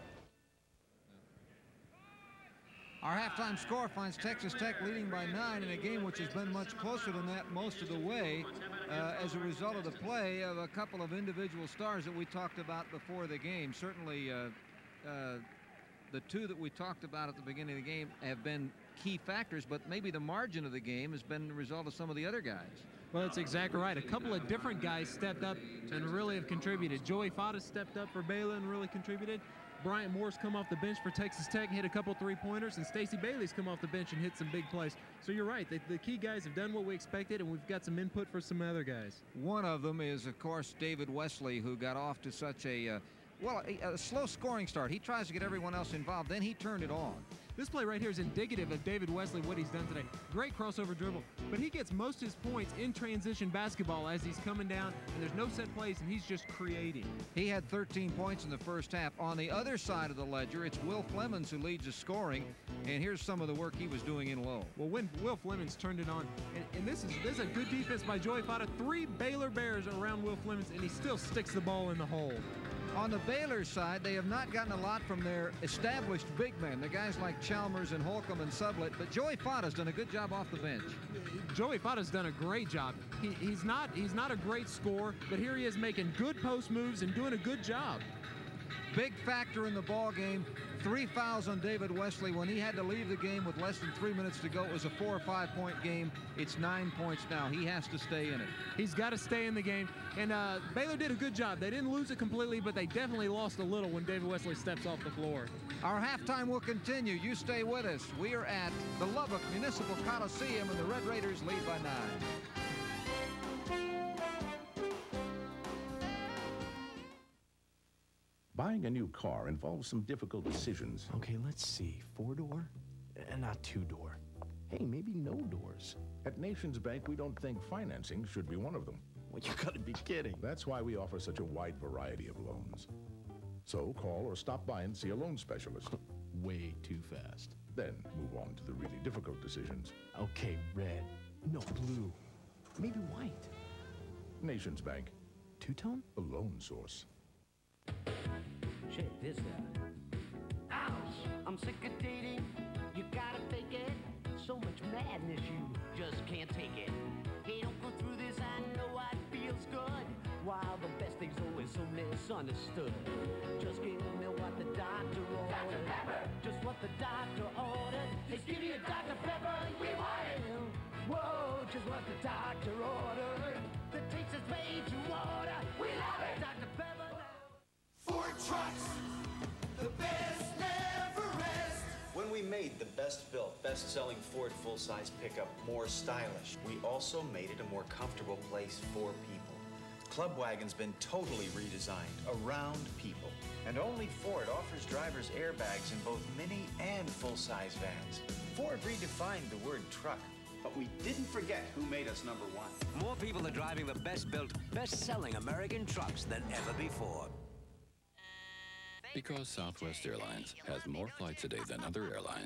Our halftime score finds Texas Tech leading by 9 in a game which has been much closer than that most of the way as a result of the play of a couple of individual stars that we talked about before the game. Certainly the two that we talked about at the beginning of the game have been key factors, but maybe the margin of the game has been the result of some of the other guys. Well, that's exactly right. A couple of different guys stepped up and really have contributed. Joey Fada stepped up for Baylor and really contributed. Bryant Moore's come off the bench for Texas Tech, hit a couple three-pointers, and Stacey Bailey's come off the bench and hit some big plays. So you're right, the key guys have done what we expected, and we've got some input for some other guys. One of them is, of course, David Wesley, who got off to such a slow scoring start. He tries to get everyone else involved, then he turned it on. This play right here is indicative of David Wesley, what he's done today. Great crossover dribble, but he gets most of his points in transition basketball as he's coming down, and there's no set plays, and he's just creating. He had 13 points in the first half. On the other side of the ledger, it's Will Flemons who leads the scoring, and here's some of the work he was doing in low. Well, when Will Flemons turned it on, and this is a good defense by Joey Fada. 3 Baylor Bears around Will Flemons, and he still sticks the ball in the hole. On the Baylor side, they have not gotten a lot from their established big men, the guys like Chalmers and Holcomb and Sublett, but Joey Fada's done a good job off the bench. Joey Fada's done a great job. He's not a great scorer, but here he is making good post moves and doing a good job. Big factor in the ball game. 3 fouls on David Wesley when he had to leave the game with less than 3 minutes to go. It was a 4 or 5 point game. It's 9 points now. He has to stay in it. He's got to stay in the game. And Baylor did a good job. They didn't lose it completely, but they definitely lost a little when David Wesley steps off the floor. Our halftime will continue. You stay with us. We are at the Lubbock Municipal Coliseum, and the Red Raiders lead by 9. Buying a new car involves some difficult decisions. Okay, let's see. 4-door? Not 2-door. Hey, maybe no doors. At Nations Bank, we don't think financing should be one of them. Well, you gotta be kidding. That's why we offer such a wide variety of loans. So call or stop by and see a loan specialist. Way too fast. Then move on to the really difficult decisions. Okay, red. No, blue. Maybe white. Nations Bank. Two-tone? A loan source. Check this out. Ouch! I'm sick of dating. You gotta fake it. So much madness, you just can't take it. Hey, don't go through this. I know it feels good. While the best thing's always so misunderstood. Just give me what the doctor ordered. Just what the doctor ordered. Hey, give me a Dr. Pepper. We want it. Whoa, just what the doctor ordered. The taste is made to order. We love it. Dr. Pepper. Ford trucks, the best never rest. When we made the best-built, best-selling Ford full-size pickup more stylish, we also made it a more comfortable place for people. Club Wagon's been totally redesigned around people. And only Ford offers drivers airbags in both mini and full-size vans. Ford redefined the word truck, but we didn't forget who made us #1. More people are driving the best-built, best-selling American trucks than ever before. Because Southwest Airlines has more flights a day than other airlines,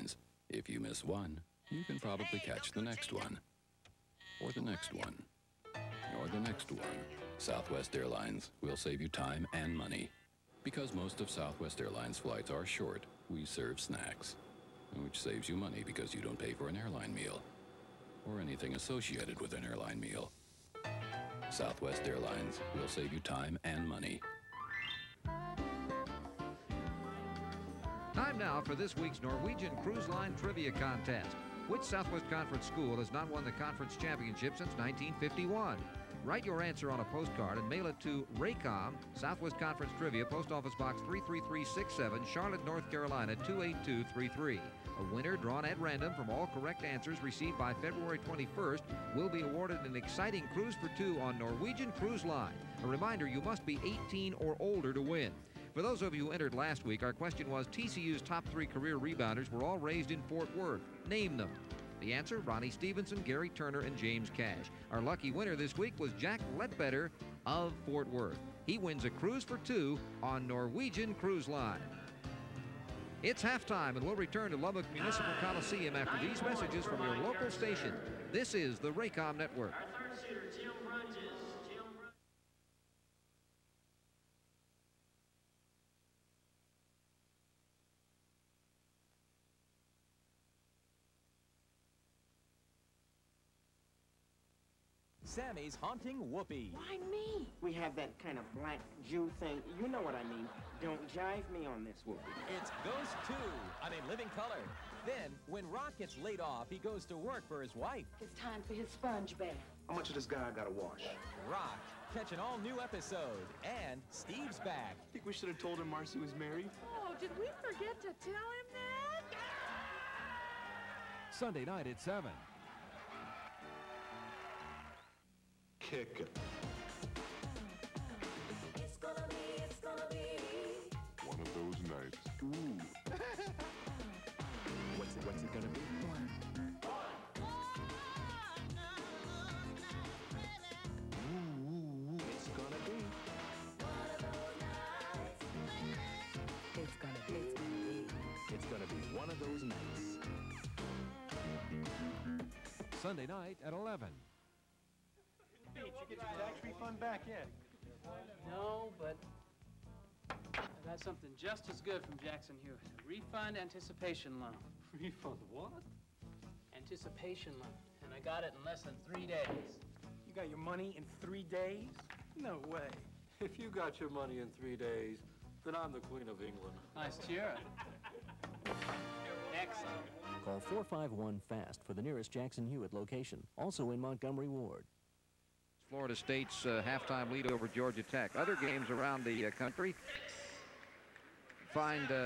If you miss one, you can probably catch the next one, or the next one, or the next one. Southwest Airlines will save you time and money. Because most of Southwest Airlines flights are short, we serve snacks, which saves you money because you don't pay for an airline meal or anything associated with an airline meal. Southwest Airlines will save you time and money. Time now for this week's Norwegian Cruise Line Trivia Contest. Which Southwest Conference school has not won the conference championship since 1951? Write your answer on a postcard and mail it to Raycom, Southwest Conference Trivia, Post Office Box 33367, Charlotte, North Carolina 28233. A winner drawn at random from all correct answers received by February 21st will be awarded an exciting cruise for two on Norwegian Cruise Line. A reminder, you must be 18 or older to win. For those of you who entered last week, our question was TCU's top 3 career rebounders were all raised in Fort Worth. Name them. The answer, Ronnie Stevenson, Gary Turner, and James Cash. Our lucky winner this week was Jack Ledbetter of Fort Worth. He wins a cruise for two on Norwegian Cruise Line. It's halftime, and we'll return to Lubbock Municipal Coliseum after these messages from your local station. This is the Raycom Network. Sammy's haunting Whoopi. Why me? We have that kind of black Jew thing. You know what I mean. Don't jive me on this, Whoopi. It's Ghost 2. Living color. Then, when Rock gets laid off, he goes to work for his wife. It's time for his sponge bath. How much of this guy I gotta wash? Rock. Catch an all-new episode. And Steve's back. Think we should have told him Marcy was married? Oh, did we forget to tell him that? Sunday night at 7. Kick it. It's gonna be One of those nights. Ooh. What's it gonna be? Ooh. It's gonna be. It's gonna be one of those nights. Sunday night at 11. Did you get your tax refund back yet? No, but I got something just as good from Jackson Hewitt. A refund anticipation loan. Refund what? Anticipation loan. And I got it in less than 3 days. You got your money in 3 days? No way. If you got your money in 3 days, then I'm the Queen of England. Nice cheer. Excellent. Call 451-FAST for the nearest Jackson Hewitt location, also in Montgomery Ward. Florida State's halftime lead over Georgia Tech. Other games around the country find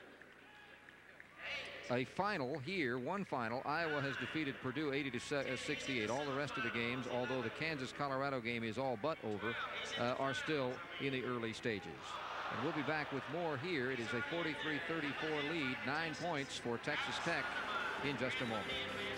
a final here, one final. Iowa has defeated Purdue 80-68. All the rest of the games, although the Kansas-Colorado game is all but over, are still in the early stages. And we'll be back with more here. It is a 43-34 lead, 9 points for Texas Tech in just a moment.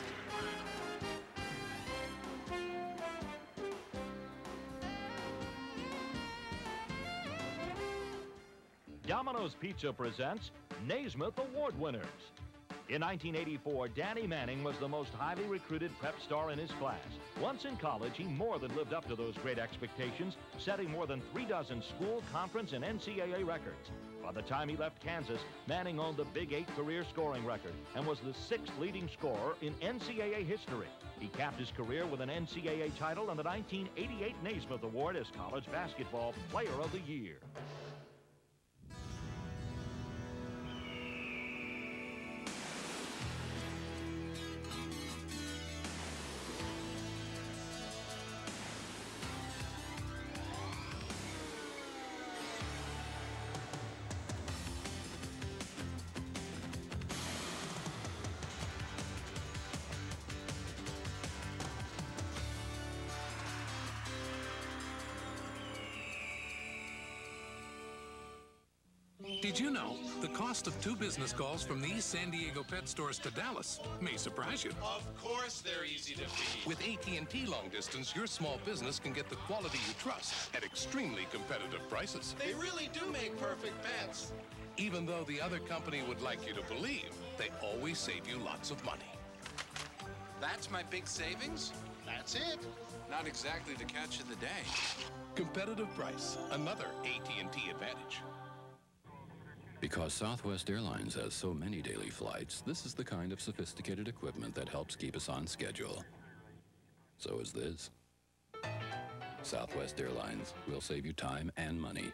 Domino's Pizza presents Naismith Award winners. In 1984, Danny Manning was the most highly recruited prep star in his class. Once in college, he more than lived up to those great expectations, setting more than 36 school, conference, and NCAA records. By the time he left Kansas, Manning owned the Big 8 career scoring record and was the 6th leading scorer in NCAA history. He capped his career with an NCAA title and the 1988 Naismith Award as College Basketball Player of the Year. Did you know the cost of 2 business calls from these San Diego pet stores to Dallas may surprise you? Of course they're easy to beat. With AT&T Long Distance, your small business can get the quality you trust at extremely competitive prices. They really do make perfect pets. Even though the other company would like you to believe they always save you lots of money. That's my big savings? That's it. Not exactly the catch of the day. Competitive price, another AT&T advantage. Because Southwest Airlines has so many daily flights, this is the kind of sophisticated equipment that helps keep us on schedule. So is this. Southwest Airlines will save you time and money.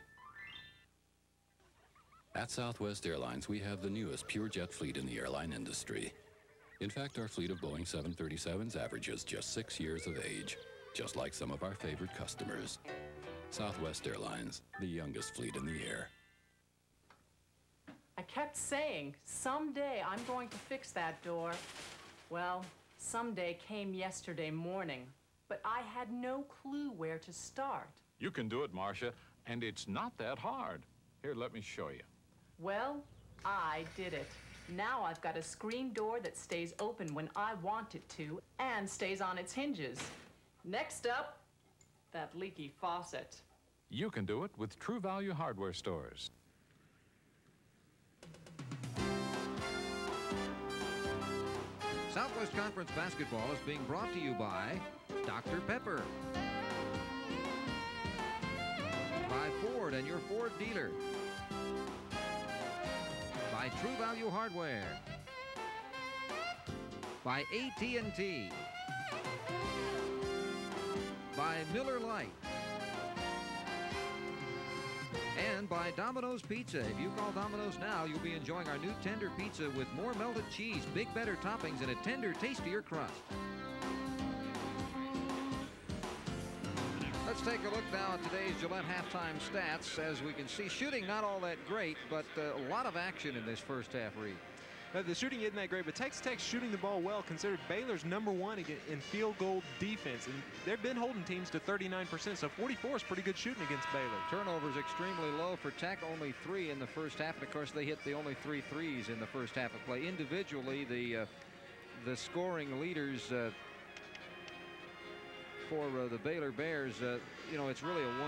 At Southwest Airlines, we have the newest pure jet fleet in the airline industry. In fact, our fleet of Boeing 737s averages just 6 years of age, just like some of our favorite customers. Southwest Airlines, the youngest fleet in the air. I kept saying, someday I'm going to fix that door. Well, someday came yesterday morning, but I had no clue where to start. You can do it, Marcia, and it's not that hard. Here, let me show you. Well, I did it. Now I've got a screen door that stays open when I want it to and stays on its hinges. Next up, that leaky faucet. You can do it with True Value Hardware stores. Southwest Conference basketball is being brought to you by Dr. Pepper, by Ford and your Ford dealer, by True Value Hardware, by AT&T, by Miller Lite, and by Domino's Pizza. If you call Domino's now, you'll be enjoying our new tender pizza with more melted cheese, big better toppings, and a tender, tastier crust. Let's take a look now at today's Gillette halftime stats. As we can see, shooting not all that great, but a lot of action in this first half, Reed. The shooting isn't that great, but Texas Tech's shooting the ball well, considered Baylor's #1 in field goal defense. And they've been holding teams to 39%, so 44 is pretty good shooting against Baylor. Turnovers extremely low for Tech, only 3 in the first half. And, of course, they hit the only 3 threes in the first half of play. Individually, the scoring leaders for the Baylor Bears, you know, it's really a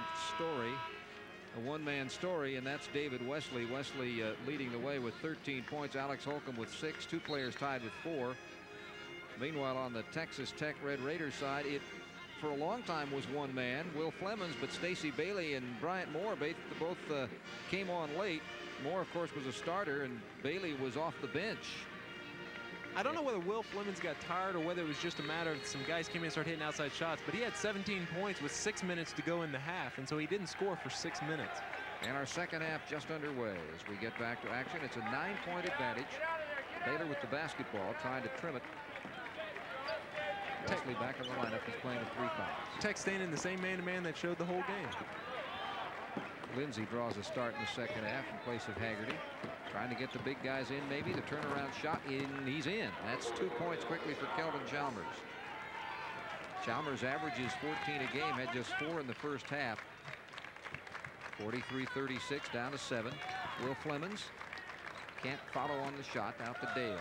one-man story, and that's David Wesley. Wesley leading the way with 13 points. Alex Holcomb with 6. 2 players tied with 4. Meanwhile, on the Texas Tech Red Raiders side, it for a long time was one man, Will Flemons, but Stacy Bailey and Bryant Moore both came on late. Moore, of course, was a starter, and Bailey was off the bench. I don't know whether Will Flemons got tired or whether it was just a matter of some guys came in and started hitting outside shots, but he had 17 points with 6 minutes to go in the half, and so he didn't score for 6 minutes. And our second half just underway as we get back to action. It's a 9-point advantage. Baylor with the basketball, trying to trim it. Wesley back in the lineup. He's playing with 3 fouls. Tech staying in the same man-to-man that showed the whole game. Lindsay draws a start in the second half in place of Haggerty. Trying to get the big guys in, maybe. The turnaround shot, he's in. That's 2 points quickly for Kelvin Chalmers. Chalmers averages 14 a game, had just 4 in the first half. 43-36, down to 7. Will Flemons can't follow on the shot, out to Dale.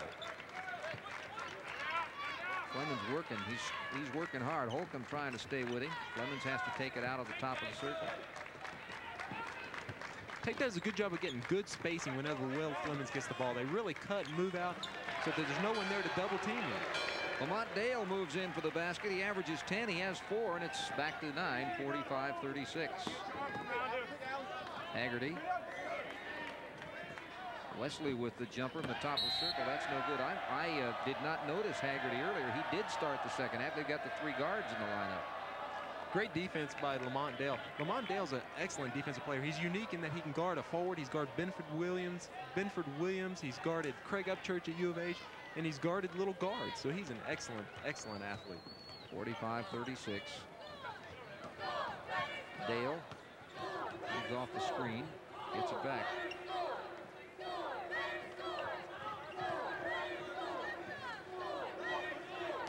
Flemons working, he's working hard. Holcomb trying to stay with him. Flemons has to take it out of the top of the circle. Tech does a good job of getting good spacing whenever Will Flemons gets the ball. They really cut and move out so that there's no one there to double team him. Lamont Dale moves in for the basket. He averages 10. He has 4, and it's back to 9, 45-36. Haggerty. Wesley with the jumper in the top of the circle. That's no good. I did not notice Haggerty earlier. He did start the second half. They've got the 3 guards in the lineup. Great defense by Lamont Dale. Lamont Dale's an excellent defensive player. He's unique in that he can guard a forward. He's guarded Benford Williams. He's guarded Craig Upchurch at U of H, and he's guarded little guards. So he's an excellent, excellent athlete. 45-36. Dale moves off the screen, gets it back.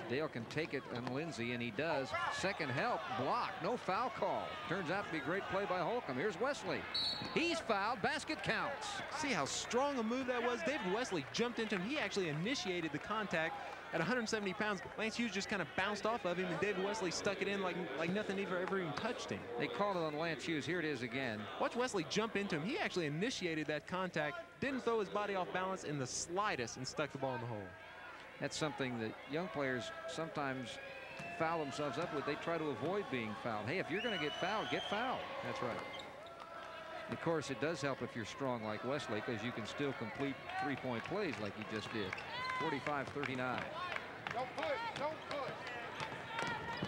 Dale can take it on Lindsey, and he does. Second help, block, no foul call. Turns out to be a great play by Holcomb. Here's Wesley. He's fouled, basket counts. See how strong a move that was? David Wesley jumped into him. He actually initiated the contact. At 170 pounds, Lance Hughes just kind of bounced off of him, and David Wesley stuck it in like nothing ever even touched him. They called it on Lance Hughes. Here it is again. Watch Wesley jump into him. He actually initiated that contact, didn't throw his body off balance in the slightest, and stuck the ball in the hole. That's something that young players sometimes foul themselves up with. They try to avoid being fouled. Hey, if you're going to get fouled, get fouled. That's right. Of course, it does help if you're strong like Wesley, because you can still complete three-point plays like he just did. 45-39. Don't push, don't push.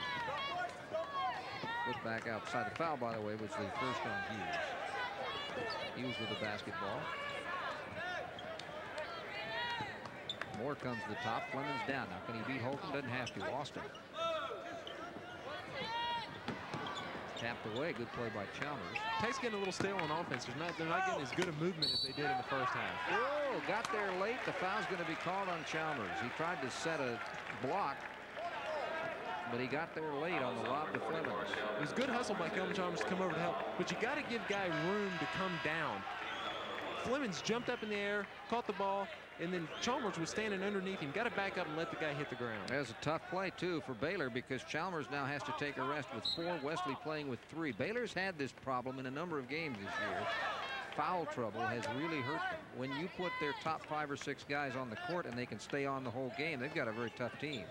Put back outside. The foul, by the way, was the first on Hughes. Hughes with the basketball. Moore comes to the top. Fleming's down. Now, can he beat Holcomb? Doesn't have to. Austin. Tapped away. Good play by Chalmers. Tech's getting a little stale on offense. They're not getting as good a movement as they did in the first half. Oh, got there late. The foul's going to be called on Chalmers. He tried to set a block, but he got there late on the lob to Flemings. It was good hustle by Kelvin Chalmers to come over to help, but you got to give guy room to come down. Flemings jumped up in the air, caught the ball, and then Chalmers was standing underneath him. Got to back up and let the guy hit the ground. That was a tough play, too, for Baylor, because Chalmers now has to take a rest with 4. Wesley playing with 3. Baylor's had this problem in a number of games this year. Foul trouble has really hurt them. When you put their top 5 or 6 guys on the court and they can stay on the whole game, they've got a very tough team.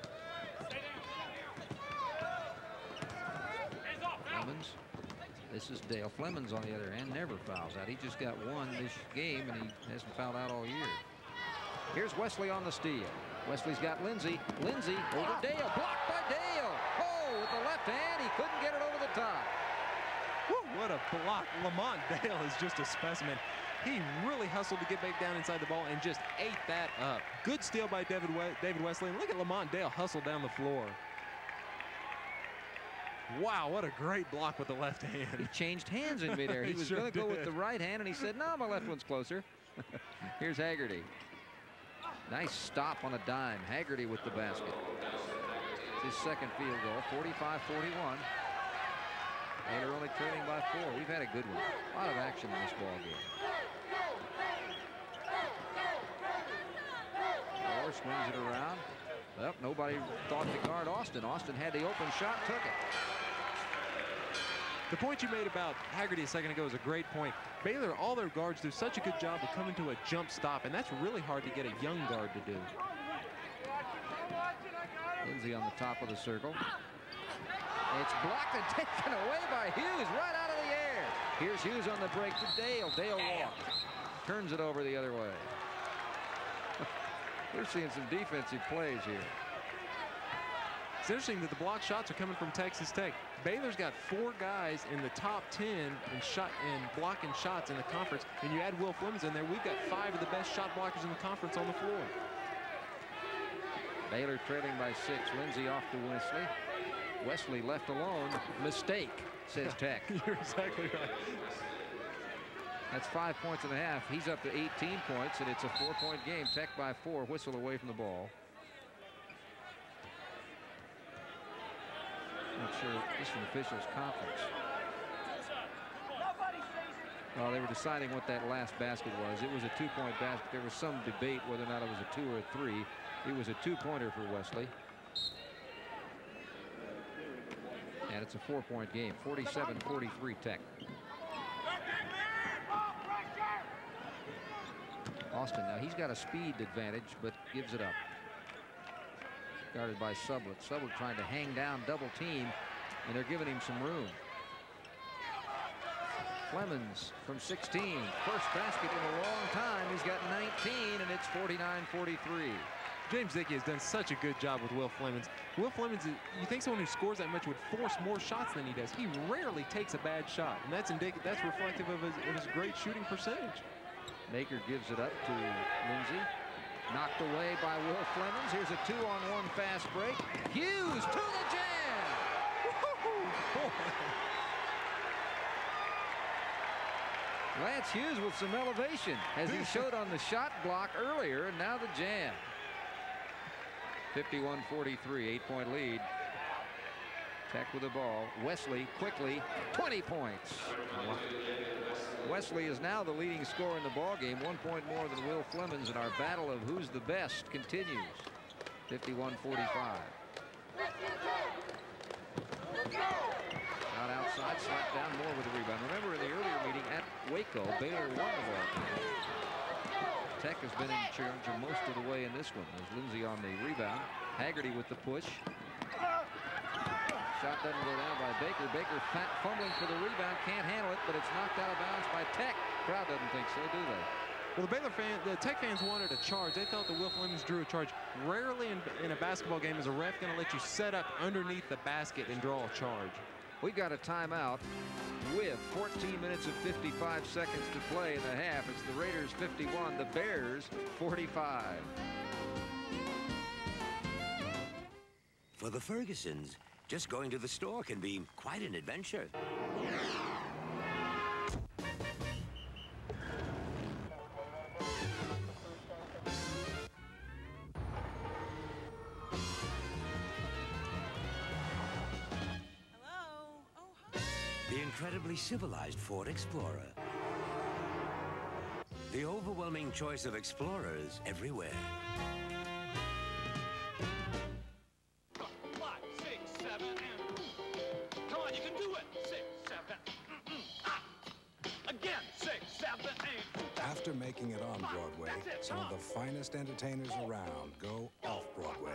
Flemings. This is Dale. Flemings, on the other hand, never fouls out. He just got one this game, and he hasn't fouled out all year. Here's Wesley on the steal. Wesley's got Lindsey. Lindsey over Dale. Blocked by Dale. Oh, with the left hand, he couldn't get it over the top. Woo, what a block. Lamont Dale is just a specimen. He really hustled to get back down inside the ball and just ate that up. Good steal by David Wesley. And look at Lamont Dale hustle down the floor. Wow, what a great block with the left hand. He changed hands in midair. He was sure going to go with did. the right hand, and he said, no, my left one's closer. Here's Haggerty. Nice stop on a dime. Haggerty with the basket. It's his second field goal, 45-41. Baylor only trailing by 4. We've had a good one. A lot of action in this ball game. Moore swings it around. Well, nobody thought to guard Austin. Austin had the open shot, took it. The point you made about Haggerty a second ago is a great point. Baylor, all their guards do such a good job of coming to a jump stop, and that's really hard to get a young guard to do. Lindsey on the top of the circle. It's blocked and taken away by Hughes right out of the air. Here's Hughes on the break to Dale. Dale walks. Turns it over the other way. We're seeing some defensive plays here. It's interesting that the block shots are coming from Texas Tech. Baylor's got 4 guys in the top 10 in blocking shots in the conference, and you add Will Flemings in there, we've got 5 of the best shot blockers in the conference on the floor. Baylor trailing by 6. Lindsey off to Wesley. Wesley left alone. Mistake, says Tech. You're exactly right. That's 5 points and a half. He's up to 18 points, and it's a 4-point game. Tech by 4. Whistle away from the ball. Not sure. This is an officials conference. Well, they were deciding what that last basket was. It was a 2-point basket. There was some debate whether or not it was a 2 or a 3. It was a 2-pointer for Wesley. And it's a 4-point game. 47-43 Tech. Austin, now he's got a speed advantage, but gives it up. Guarded by Sublett. Sublett trying to hang down double team, and they're giving him some room. Flemings from 16. First basket in a long time. He's got 19, and it's 49-43. James Dickey has done such a good job with Will Flemings. Will Flemings, you think someone who scores that much would force more shots than he does. He rarely takes a bad shot, and that's reflective of his great shooting percentage. Maker gives it up to Lindsey. Knocked away by Will Flemings. Here's a 2-on-1 fast break. Hughes to the jam. Lance Hughes with some elevation, as he showed on the shot block earlier, and now the jam. 51-43, 8-point lead. Tech with the ball. Wesley quickly, 20 points. Wow. Wesley is now the leading scorer in the ball game, 1 point more than Will Flemons, and our battle of who's the best continues. 51-45. Out outside, slapped down more with the rebound. Remember in the earlier meeting at Waco, Baylor won the ball game. Tech has been in charge of most of the way in this one. There's Lindsay on the rebound. Haggerty with the push. Shot doesn't go down by Baker. Baker fumbling for the rebound, can't handle it, but it's knocked out of bounds by Tech. Crowd doesn't think so, do they? Well, the Tech fans wanted a charge. They thought that Will Flemons drew a charge. Rarely in a basketball game is a ref going to let you set up underneath the basket and draw a charge. We've got a timeout with 14 minutes and 55 seconds to play in the half. It's the Raiders 51, the Bears 45. For the Fergusons, just going to the store can be quite an adventure. The incredibly civilized Ford Explorer. The overwhelming choice of explorers everywhere. 5, 6, 7, and come on, you can do it. 6, 7, again. 6, 7, 8. After making it on Broadway, some of the finest entertainers around go off Broadway.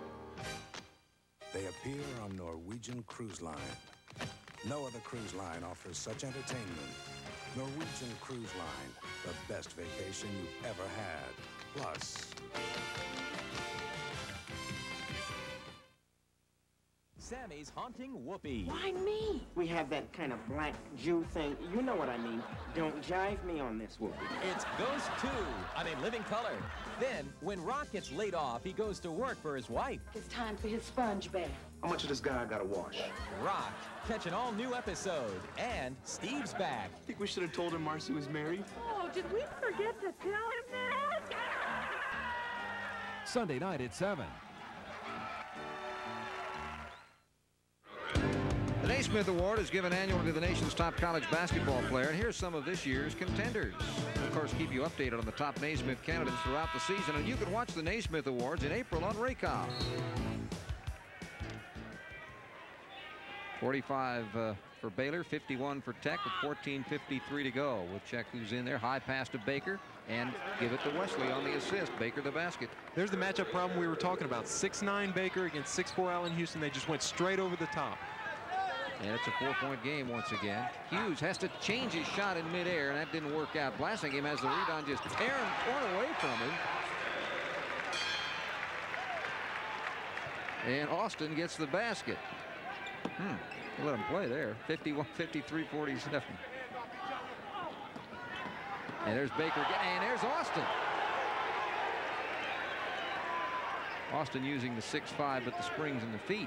They appear on Norwegian Cruise Line. No other cruise line offers such entertainment. Norwegian Cruise Line, the best vacation you've ever had. Plus, Sammy's haunting Whoopi. Why me? We have that kind of black Jew thing. You know what I mean. Don't jive me on this, Whoopi. It's Ghost 2. Living color. Then, when Rock gets laid off, he goes to work for his wife. It's time for his sponge bath. How much of this guy gotta wash? Rock, catch an all-new episode. And Steve's back. Think we should have told him Marcy was married? Oh, did we forget to tell him that? Sunday night at 7. The Naismith Award is given annually to the nation's top college basketball player, and here's some of this year's contenders. We'll, of course, keep you updated on the top Naismith candidates throughout the season, and you can watch the Naismith Awards in April on Raycom. 45 for Baylor, 51 for Tech with 14:53 to go. We'll check who's in there. High pass to Baker and give it to Wesley on the assist. Baker the basket. There's the matchup problem we were talking about. 6'9" Baker against 6'4" Allen Houston. They just went straight over the top. And it's a 4-point game once again. Hughes has to change his shot in midair, and that didn't work out. Blassingame has the rebound, just torn away from him. And Austin gets the basket. Let him play there. 51-53-47. And there's Baker again, and there's Austin. Austin using the 6'5", but the springs in the feet.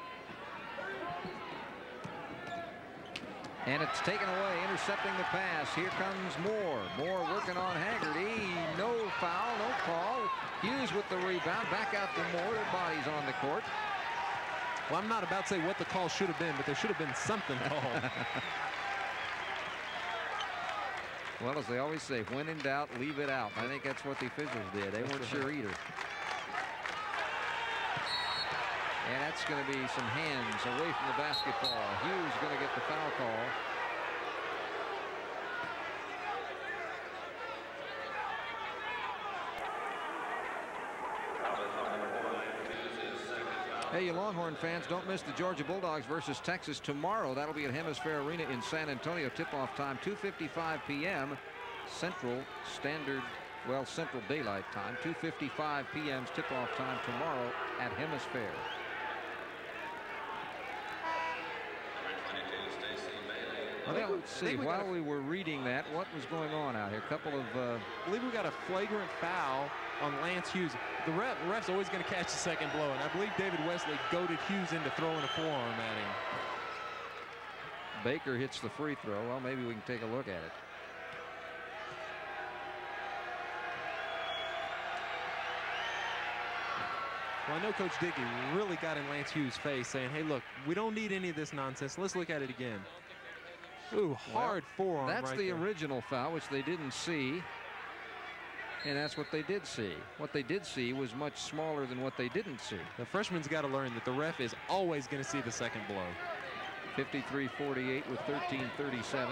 And it's taken away, intercepting the pass. Here comes Moore. Moore working on Haggerty. No foul, no call. Hughes with the rebound. Back out to Moore. Their bodies on the court. Well, I'm not about to say what the call should have been, but there should have been something called. Well, as they always say, when in doubt, leave it out. I think that's what the officials did. They weren't sure either. And that's going to be some hands away from the basketball. Hughes going to get the foul call. Hey, you Longhorn fans, don't miss the Georgia Bulldogs versus Texas tomorrow. That'll be at Hemisphere Arena in San Antonio. Tip-off time, 2:55 p.m. Central Daylight Time. 2:55 p.m. tip-off time tomorrow at Hemisphere. Well, let's see. While we were reading that, what was going on out here? A couple of... I believe we got a flagrant foul on Lance Hughes. The ref's always going to catch the second blow, and I believe David Wesley goaded Hughes into throwing a forearm at him. Baker hits the free throw. Well, maybe we can take a look at it. Well, I know Coach Dickey really got in Lance Hughes' face saying, hey, look, we don't need any of this nonsense. Let's look at it again. Ooh, hard forearm That's right the there. original foul, which they didn't see. And that's what they did see. What they did see was much smaller than what they didn't see. The freshman's got to learn that the ref is always going to see the second blow. 53-48 with 13:37.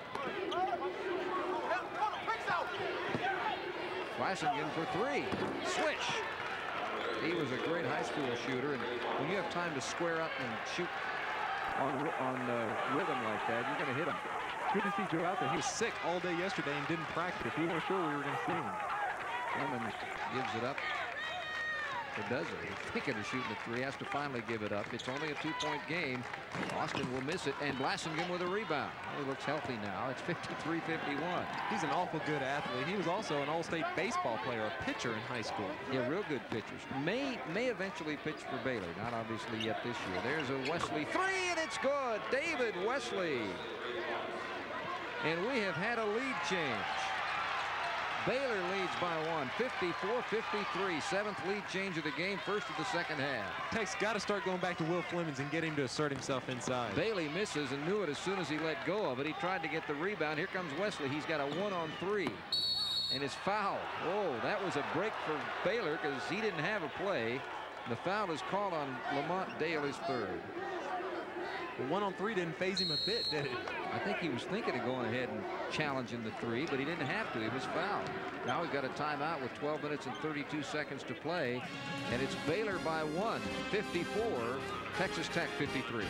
Blassingen for three. Swish. He was a great high school shooter, and when you have time to square up and shoot on rhythm like that, you're going to hit him. Good to see Joe out there. He was sick all day yesterday and didn't practice. We weren't sure we were going to see him. Clemens gives it up. It does it. He's thinking of shooting a three. Has to finally give it up. It's only a 2-point game. Austin will miss it, and Blassingen with a rebound. He looks healthy now. It's 53-51. He's an awful good athlete. He was also an all-state baseball player, a pitcher in high school. Yeah, real good pitchers. May eventually pitch for Baylor. Not obviously yet this year. There's a Wesley three, and it's good. David Wesley. And we have had a lead change. Baylor leads by one, 54-53. Seventh lead change of the game, first of the second half. Tech's got to start going back to Will Flemings and get him to assert himself inside. Bailey misses and knew it as soon as he let go of it. He tried to get the rebound. Here comes Wesley. He's got a 1-on-3 and is fouled. Oh, that was a break for Baylor because he didn't have a play. The foul is called on Lamont Dale, his third. The 1-on-3 didn't phase him a bit, did it? I think he was thinking of going ahead and challenging the three, but he didn't have to. He was fouled. Now we've got a timeout with 12 minutes and 32 seconds to play, and it's Baylor by one, 54, Texas Tech 53.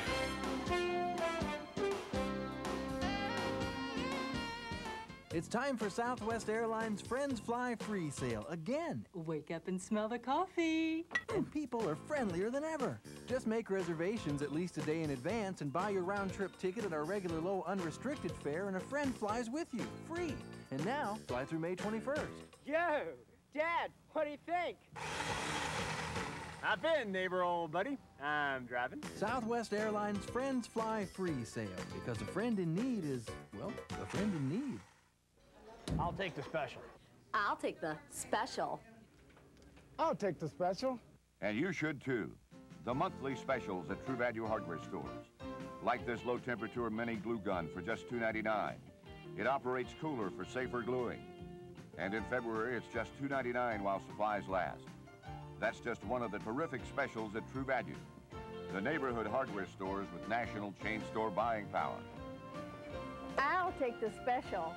It's time for Southwest Airlines Friends Fly Free Sale again. Wake up and smell the coffee. And people are friendlier than ever. Just make reservations at least a day in advance and buy your round-trip ticket at our regular low unrestricted fare, and a friend flies with you, free. And now, fly through May 21st. Yo, Dad, what do you think? Hop in, neighbor old buddy. I'm driving. Southwest Airlines Friends Fly Free Sale, because a friend in need is, well, a friend in need. I'll take the special. I'll take the special. I'll take the special. And you should too. The monthly specials at True Value hardware stores. Like this low temperature mini glue gun for just $2.99. It operates cooler for safer gluing. And in February, it's just $2.99 while supplies last. That's just one of the terrific specials at True Value. The neighborhood hardware stores with national chain store buying power. I'll take the special.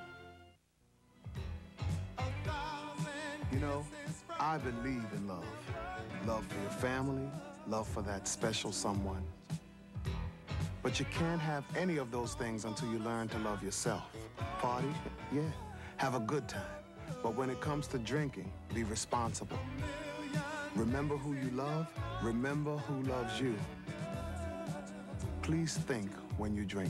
You know, I believe in love. Love for your family, love for that special someone. But you can't have any of those things until you learn to love yourself. Party, yeah, have a good time. But when it comes to drinking, be responsible. Remember who you love, remember who loves you. Please think when you drink.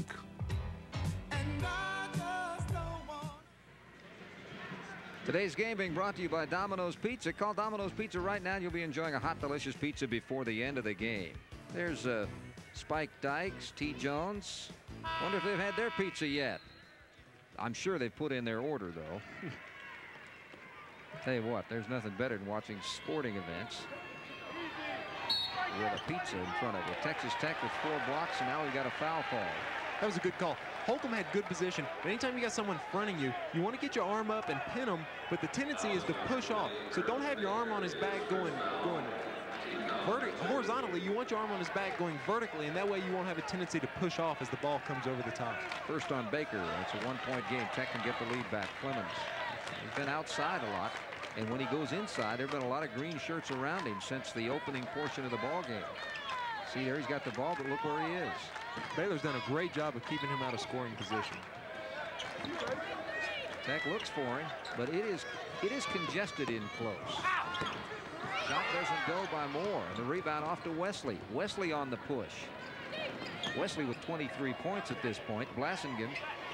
Today's game being brought to you by Domino's Pizza. Call Domino's Pizza right now. You'll be enjoying a hot, delicious pizza before the end of the game. There's Spike Dykes, T. Jones. Wonder if they've had their pizza yet. I'm sure they've put in their order, though. Tell you what, there's nothing better than watching sporting events with a pizza in front of you. Texas Tech with 4 blocks, and now we've got a foul call. That was a good call. Holcomb had good position. But anytime you got someone fronting you, you want to get your arm up and pin him, but the tendency is to push off. So don't have your arm on his back going horizontally. You want your arm on his back going vertically, and that way you won't have a tendency to push off as the ball comes over the top. First on Baker. It's a 1-point game. Tech can get the lead back. Clemens. He's been outside a lot, and when he goes inside, there have been a lot of green shirts around him since the opening portion of the ball game. See there, he's got the ball, but look where he is. Baylor's done a great job of keeping him out of scoring position. Tech looks for him, but it is congested in close. Shot doesn't go by Moore. The rebound off to Wesley. Wesley on the push. Wesley with 23 points at this point. Blassingen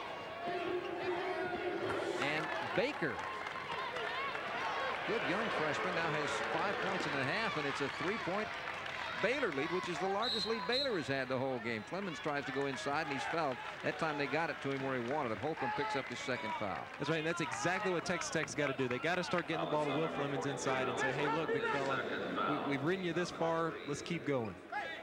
and Baker. Good young freshman, now has 5 points and a half, and it's a 3-point Baylor lead, which is the largest lead Baylor has had the whole game. Clemens tries to go inside, and he's fouled. That time they got it to him where he wanted it. Holcomb picks up his second foul. That's right, and that's exactly what Texas Tech's got to do. They got to start getting the ball to Will Flemings inside and say, hey, look, big fella, we've ridden you this far. Let's keep going.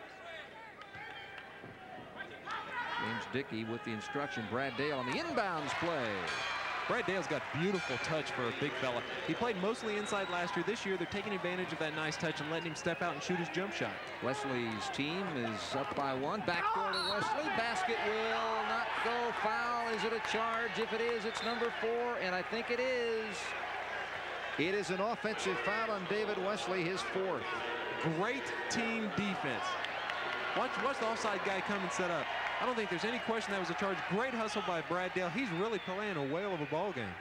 James Dickey with the instruction. Brad Dale on the inbounds play. Brad Dale's got beautiful touch for a big fella. He played mostly inside last year. This year, they're taking advantage of that nice touch and letting him step out and shoot his jump shot. Wesley's team is up by one. Backdoor to Wesley. Basket will not go. Foul. Is it a charge? If it is, it's number 4, and I think it is. It is an offensive foul on David Wesley, his 4th. Great team defense. Watch the offside guy come and set up. I don't think there's any question that was a charge. Great hustle by Brad Dale. He's really playing a whale of a ball game.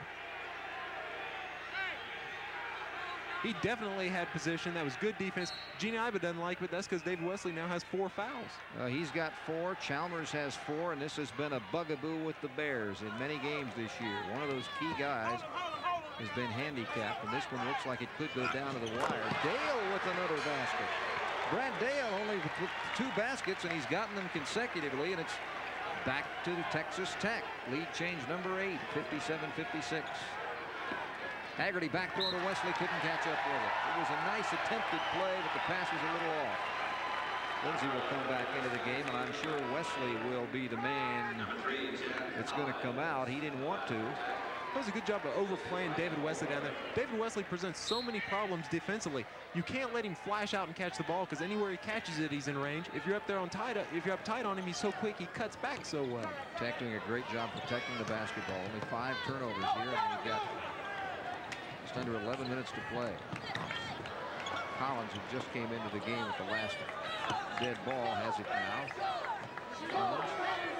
He definitely had position. That was good defense. Gene Iba doesn't like it. That's because David Wesley now has 4 fouls. He's got 4. Chalmers has 4, and this has been a bugaboo with the Bears in many games this year. One of those key guys has been handicapped, and this one looks like it could go down to the wire. Dale with another basket. Brad Dale only with 2 baskets, and he's gotten them consecutively, and it's back to the Texas Tech. Lead change number 8, 57-56. Haggerty backdoor to Wesley, couldn't catch up with it. It was a nice attempted play, but the pass was a little off. Lindsey will come back into the game, and I'm sure Wesley will be the man that's going to come out. He didn't want to. That was a good job of overplaying David Wesley down there. David Wesley presents so many problems defensively. You can't let him flash out and catch the ball, because anywhere he catches it, he's in range. If you're up there if you're up tight on him, he's so quick, he cuts back so well. Tech doing a great job protecting the basketball. Only 5 turnovers here, and we've got just under 11 minutes to play. Collins, who just came into the game with the last dead ball, has it now. Collins.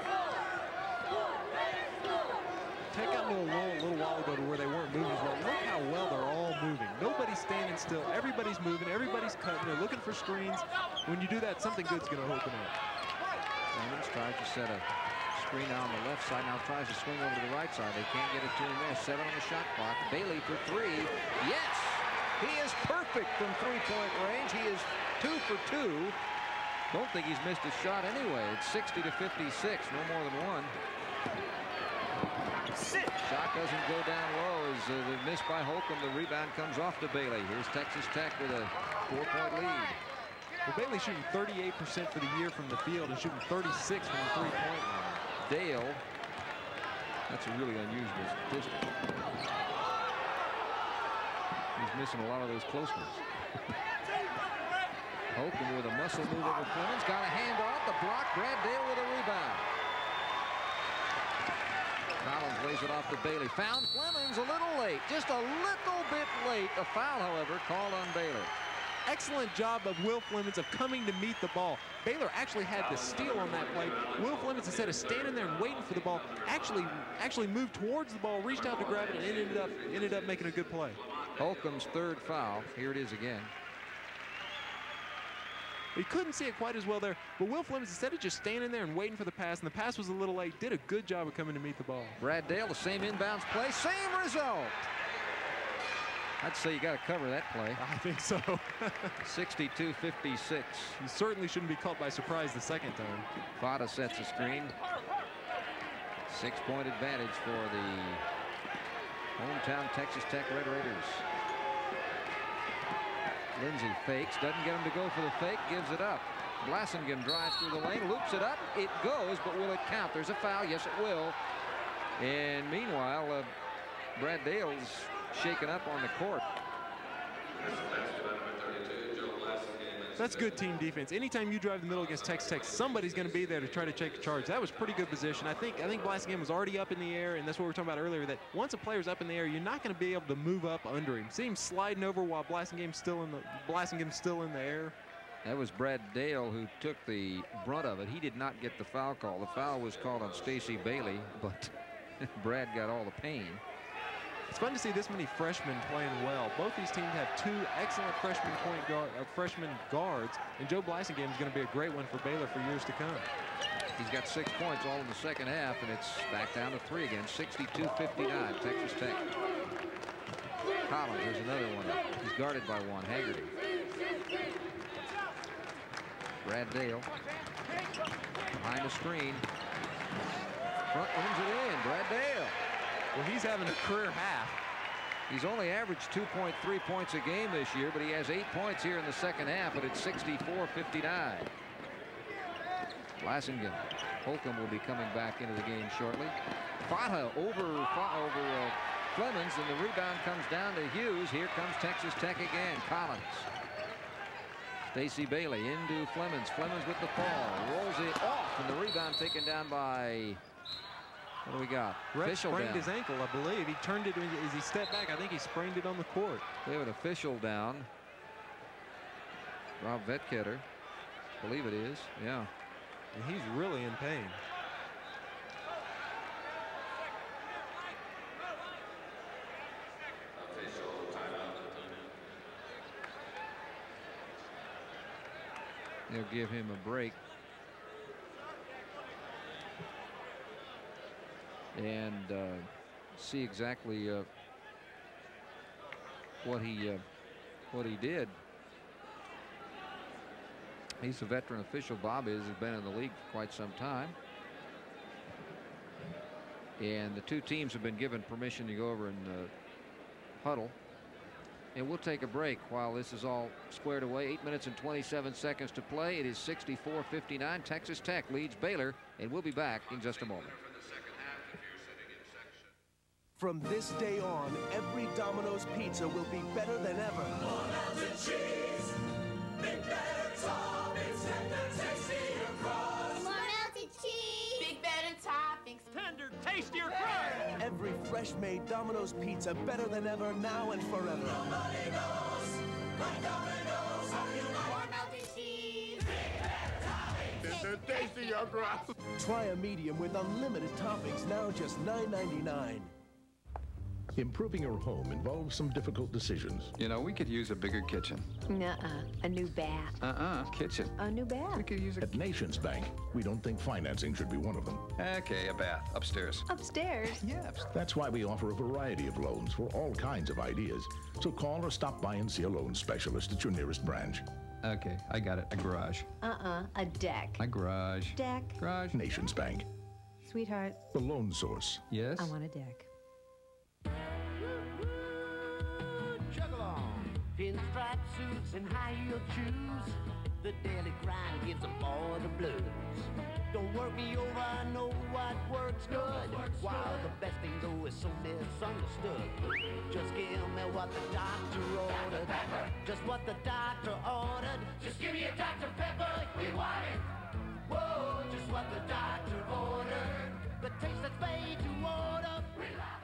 Tech got into a little while ago to where they weren't moving as well. Look how well they're all moving. Nobody's standing still. Everybody's moving. Everybody's cutting. They're looking for screens. When you do that, something good's going to open up. Clemens tries to set a screen out on the left side. Now tries to swing over to the right side. They can't get it to him there. 7 on the shot clock. Bailey for 3. Yes! He is perfect from 3-point range. He is 2 for 2. Don't think he's missed a shot anyway. It's 60-56. No more than 1. Shot doesn't go down low as the miss by Holcomb. The rebound comes off to Bailey. Here's Texas Tech with a 4-point lead. Well, Bailey's shooting 38% for the year from the field and shooting 36 from the 3-point line. Dale, that's a really unusual statistic. He's missing a lot of those close ones. Holcomb with a muscle move over Clemens. Got a hand off the block. Brad Dale with a rebound. Collins lays it off to Bailey. Found Clemens a little late. Just a little bit late. A foul, however, called on Baylor. Excellent job of Will Flemings of coming to meet the ball. Baylor actually had the steal on that play. Will Flemings, instead of standing there and waiting for the ball, actually moved towards the ball, reached out to grab it, and ended up making a good play. Holcomb's 3rd foul. Here it is again. He couldn't see it quite as well there, but Will Flemings, instead of just standing there and waiting for the pass, and the pass was a little late, did a good job of coming to meet the ball. Brad Dale, the same inbounds play, same result. I'd say you got to cover that play. I think so. 62-56. You certainly shouldn't be caught by surprise the second time. Fada sets a screen. 6-point advantage for the hometown Texas Tech Red Raiders. Lindsey fakes, doesn't get him to go for the fake, gives it up. Blasingame drives through the lane, loops it up, it goes, but will it count? There's a foul, yes it will. And meanwhile, Brad Dale's shaken up on the court. That's good team defense. Anytime you drive the middle against Texas Tech, somebody's going to be there to try to take a charge. That was pretty good position. I think Blasingame was already up in the air, and that's what we were talking about earlier, that once a player's up in the air, you're not going to be able to move up under him. See him sliding over while Blasingame's still in the air. That was Brad Dale who took the brunt of it. He did not get the foul call. The foul was called on Stacey Bailey, but Brad got all the pain. It's fun to see this many freshmen playing well. Both these teams have 2 excellent freshman guards, and Joe Blasingame is going to be a great one for Baylor for years to come. He's got 6 points all in the second half, and it's back down to 3 again. 62-59, Texas Tech. Collins, there's another one. He's guarded by one, Haggerty. Brad Dale behind the screen. Front runs it in. Brad Dale. Well, he's having a career half. He's only averaged 2.3 points a game this year, but he has 8 points here in the second half, but it's 64-59. Blasingame. Holcomb will be coming back into the game shortly. Fata over Flemings, and the rebound comes down to Hughes. Here comes Texas Tech again. Collins. Stacey Bailey into Flemings. Flemings with the ball. Rolls it off, and the rebound taken down by... What do we got? Ref Official sprained down. his ankle, I believe. He turned it as he stepped back. I think he sprained it on the court. We have an official down. Rob Vetketter. I believe it is. Yeah. And he's really in pain. They'll give him a break. And see exactly what he did. He's a veteran official. Bob has been in the league for quite some time. And the two teams have been given permission to go over and huddle. And we'll take a break while this is all squared away. 8 minutes and 27 seconds to play. It is 64-59. Texas Tech leads Baylor, and we'll be back in just a moment. From this day on, every Domino's pizza will be better than ever. More melted cheese, big better toppings, tender, tastier crust. More melted cheese, big better toppings, tender, tastier crust. Every fresh-made Domino's pizza better than ever, now and forever. Nobody knows like Domino's how you like. More melted cheese, big better toppings, tender, tastier crust. Try a medium with unlimited toppings, now just $9.99. Improving your home involves some difficult decisions. You know, we could use a bigger kitchen. Nuh-uh. A new bath. Kitchen. A new bath. We could use a... At Nations Bank, we don't think financing should be one of them. Okay, a bath. Upstairs. Upstairs? Yeah. That's why we offer a variety of loans for all kinds of ideas. So call or stop by and see a loan specialist at your nearest branch. Okay, I got it. A garage. A deck. A garage. Deck. Garage. Nations Bank. Sweetheart. The loan source. Yes? I want a deck. Chug along. Pinstripe suits and high-heel shoes. The daily grind gives them all the blues. Don't work me over, I know what works good. While the best thing though is so misunderstood. Just give me what the doctor ordered. Just what the doctor ordered. Just give me a Dr. Pepper, we want it. Whoa, just what the doctor ordered. The taste that's made to order, we love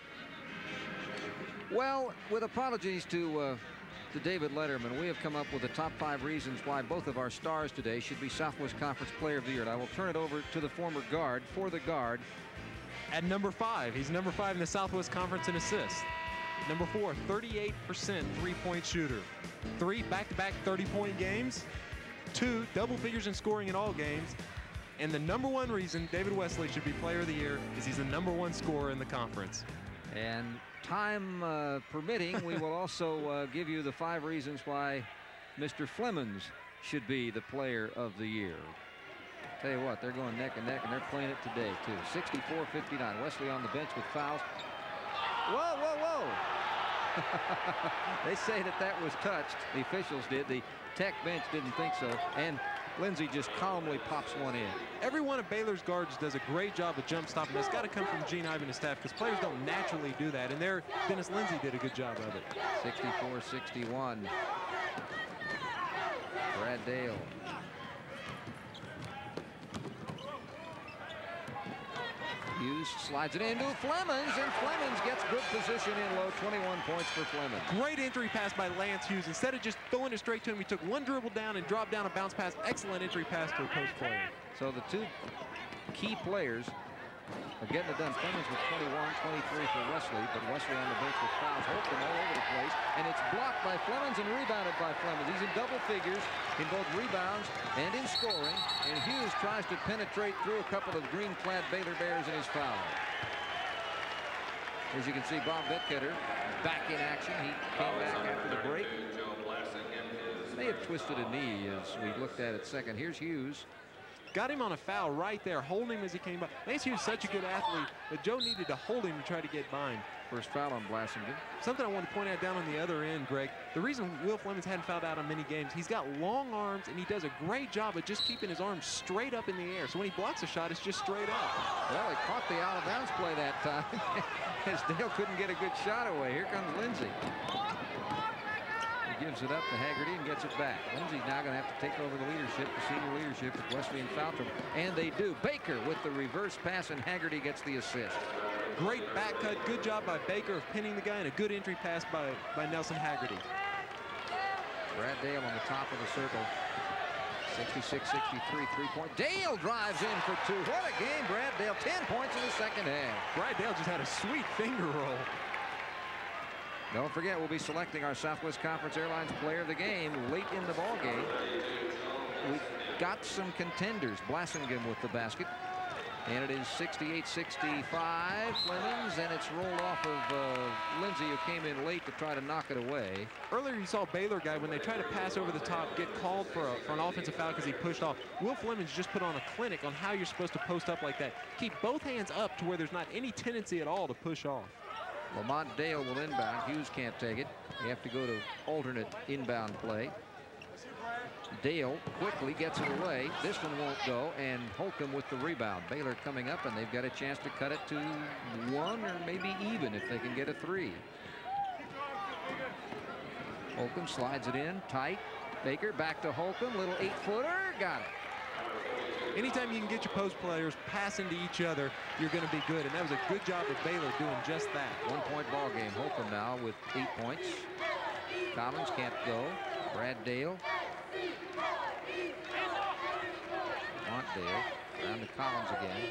it. Well, with apologies to David Letterman, we have come up with the top 5 reasons why both of our stars today should be Southwest Conference Player of the Year. And I will turn it over to the former guard for the guard. At number 5, he's number 5 in the Southwest Conference in assists. Number 4, 38% three-point shooter. 3 back-to-back 30-point games. 2 double figures in scoring in all games. And the number 1 reason David Wesley should be Player of the Year is he's the number 1 scorer in the conference. And time permitting, we will also give you the 5 reasons why Mr. Flemings should be the Player of the Year. Tell you what, they're going neck and neck, and they're playing it today, too. 64-59. Wesley on the bench with fouls. Whoa, whoa, whoa. They say that was touched. The officials did. The Tech bench didn't think so. And Lindsey just calmly pops one in. Every one of Baylor's guards does a great job of jump stopping. That's got to come from Gene Ivan and his staff because players don't naturally do that. And there, Dennis Lindsey did a good job of it. 64-61. Brad Dale. Hughes slides it into Flemings, and Flemings gets good position in low. 21 points for Flemings. Great entry pass by Lance Hughes. Instead of just throwing it straight to him, he took one dribble down and dropped down a bounce pass. Excellent entry pass to a post player. So the 2 key players are getting it done. Flemings with 21, 23 for Wesley, but Wesley on the bench with fouls. Holcomb all over the place, and it's blocked by Flemings and rebounded by Flemings. He's in double figures in both rebounds and in scoring, and Hughes tries to penetrate through a couple of green-clad Baylor Bears in his foul. As you can see, Bob Vetketter back in action. He came back after the break. May have twisted a knee as we looked at it second. Here's Hughes. Got him on a foul right there, holding him as he came by. Lance Hughes is such a good athlete that Joe needed to hold him to try to get by him. First foul on Blassingen. Something I want to point out down on the other end, Greg. The reason Will Flemings hadn't fouled out on many games, he's got long arms, and he does a great job of just keeping his arms straight up in the air. So when he blocks a shot, it's just straight up. Well, he caught the out of bounds play that time as Dale couldn't get a good shot away. Here comes Lindsay. He gives it up to Haggerty and gets it back. Lindsay's now going to have to take over the leadership, the senior leadership at Wesleyan foul trouble. And they do. Baker with the reverse pass, and Haggerty gets the assist. Great back cut. Good job by Baker of pinning the guy, and a good entry pass by Nelson Haggerty. Brad Dale on the top of the circle. 66-63, three-point. Dale drives in for two. What a game, Brad Dale. 10 points in the second half. Brad Dale just had a sweet finger roll. Don't forget, we'll be selecting our Southwest Conference Airlines player of the game late in the ball game. We got some contenders. Blassingen with the basket. And it is 68-65 Flemings, and it's rolled off of Lindsay, who came in late to try to knock it away. Earlier you saw Baylor guy, when they try to pass over the top, get called for an offensive foul because he pushed off. Will Flemings just put on a clinic on how you're supposed to post up like that. Keep both hands up to where there's not any tendency at all to push off. Lamont Dale will inbound. Hughes can't take it. You have to go to alternate inbound play. Dale quickly gets it away. This one won't go, and Holcomb with the rebound. Baylor coming up, and they've got a chance to cut it to one or maybe even if they can get a three. Holcomb slides it in tight. Baker back to Holcomb. Little 8-footer. Got it. Anytime you can get your post players passing to each other, you're going to be good. And that was a good job of Baylor doing just that. 1-point ball game. Holcomb now with 8 points. Collins can't go. Brad Dale. Dale around to Collins again.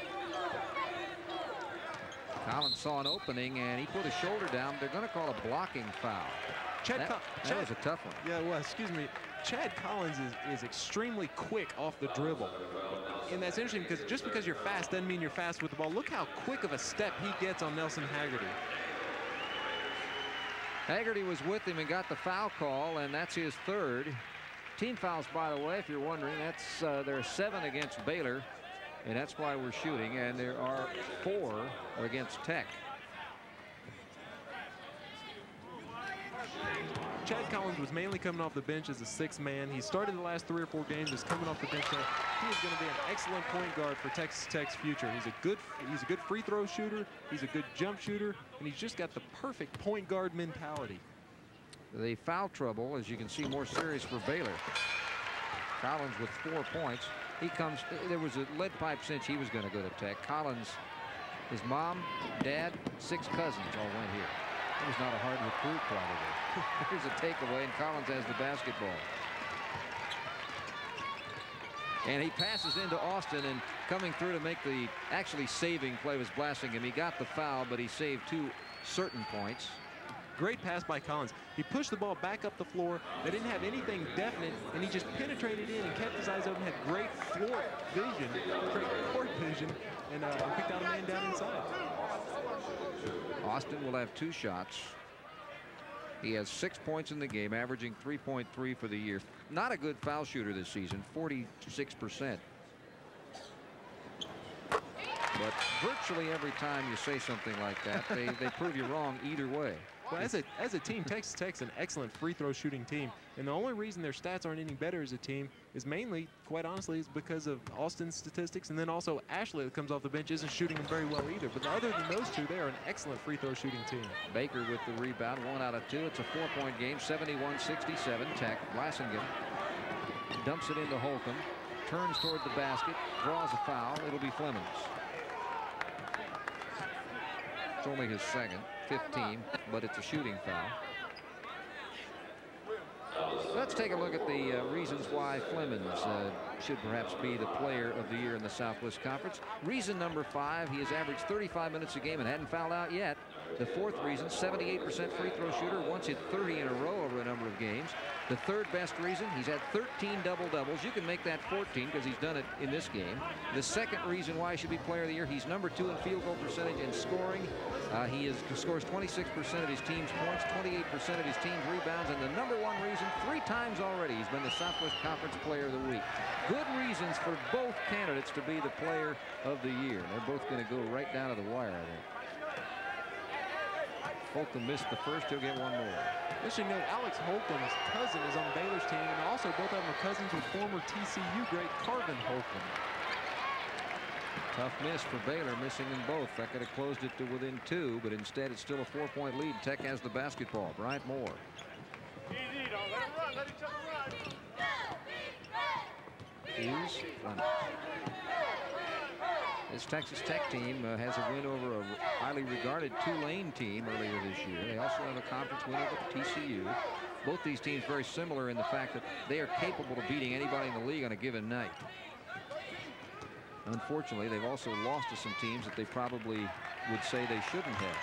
Collins saw an opening and he put his shoulder down. They're going to call a blocking foul. That was a tough one. Yeah, it was. Excuse me. Chad Collins is extremely quick off the dribble. And that's interesting because just because you're fast doesn't mean you're fast with the ball. Look how quick of a step he gets on Nelson Haggerty. Haggerty was with him and got the foul call, and that's his third. Team fouls, by the way, if you're wondering, that's there are 7 against Baylor, and that's why we're shooting, and there are 4 against Tech. Chad Collins was mainly coming off the bench as a 6th man. He started the last 3 or 4 games as coming off the bench. He is going to be an excellent point guard for Texas Tech's future. He's a good free throw shooter. He's a good jump shooter, and he's just got the perfect point guard mentality. The foul trouble, as you can see, more serious for Baylor. Collins with 4 points. He comes. There was a lead pipe cinch he was going to go to Tech. Collins, his mom, dad, 6 cousins all went here. It was not a hard recruit, probably. Here's a takeaway, and Collins has the basketball. And he passes into Austin, and coming through to make the actually saving play was Blassingen. He got the foul, but he saved 2 certain points. Great pass by Collins. He pushed the ball back up the floor. They didn't have anything definite, and he just penetrated in and kept his eyes open, had great floor vision, great court vision, and picked out a man down inside. Austin will have 2 shots. He has 6 points in the game, averaging 3.3 for the year. Not a good foul shooter this season, 46%. But virtually every time you say something like that, they prove you wrong either way. Well, as a team, Texas Tech's an excellent free throw shooting team, and the only reason their stats aren't any better as a team is mainly, quite honestly, is because of Austin's statistics, and then also Ashley, that comes off the bench, isn't shooting them very well either. But other than those two, they are an excellent free throw shooting team. Baker with the rebound, 1 out of 2. It's a 4-point game, 71-67. Tech. Blassingen dumps it into Holcomb, turns toward the basket, draws a foul. It'll be Flemings. It's only his second, 15, but it's a shooting foul. Let's take a look at the reasons why Flemings should perhaps be the player of the year in the Southwest Conference. Reason number 5, he has averaged 35 minutes a game and hadn't fouled out yet. The fourth reason, 78% free throw shooter, once hit 30 in a row over a number of games. The third best reason, he's had 13 double-doubles. You can make that 14 because he's done it in this game. The second reason why he should be player of the year, he's number 2 in field goal percentage and scoring. He scores 26% of his team's points, 28% of his team's rebounds, and the number 1 reason, 3 times already, he's been the Southwest Conference Player of the Week. Good reasons for both candidates to be the player of the year. They're both going to go right down to the wire, I think. Holcomb missed the first. He'll get one more. Interesting note, Alex Holcomb's cousin is on Baylor's team, and also both of them are cousins with former TCU great Carvin Holcomb. Tough miss for Baylor, missing them both. That could have closed it to within 2, but instead it's still a 4-point lead. Tech has the basketball. Bryant Moore. Easy, don't let him run. Let each other run. Hughes. This Texas Tech team has a win over a highly regarded Tulane team earlier this year. They also have a conference win over TCU. Both these teams very similar in the fact that they are capable of beating anybody in the league on a given night. Unfortunately, they've also lost to some teams that they probably would say they shouldn't have.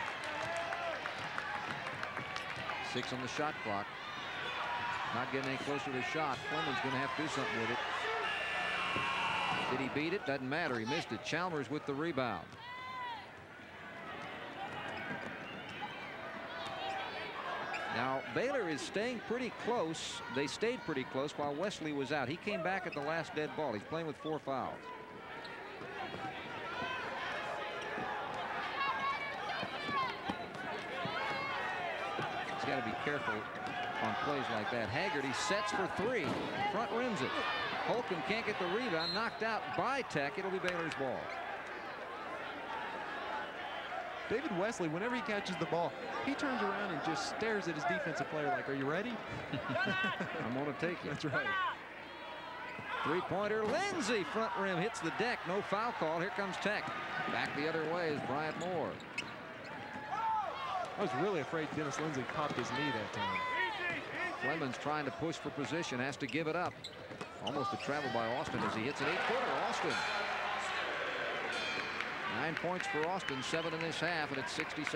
6 on the shot clock. Not getting any closer to the shot. Fleming's going to have to do something with it. Did he beat it? Doesn't matter. He missed it. Chalmers with the rebound. Now, Baylor is staying pretty close. They stayed pretty close while Wesley was out. He came back at the last dead ball. He's playing with 4 fouls. He's got to be careful on plays like that. Haggerty sets for 3. Front rims it. Holcomb can't get the rebound. Knocked out by Tech. It'll be Baylor's ball. David Wesley, whenever he catches the ball, he turns around and just stares at his defensive player like, are you ready? I'm going to take it. That's right. 3-pointer. Lindsey, front rim, hits the deck. No foul call. Here comes Tech. Back the other way is Bryant Moore. I was really afraid Dennis Lindsey popped his knee that time. Fleming's trying to push for position, has to give it up. Almost a travel by Austin as he hits an 8-footer. Austin. 9 points for Austin, 7 in this half, and it's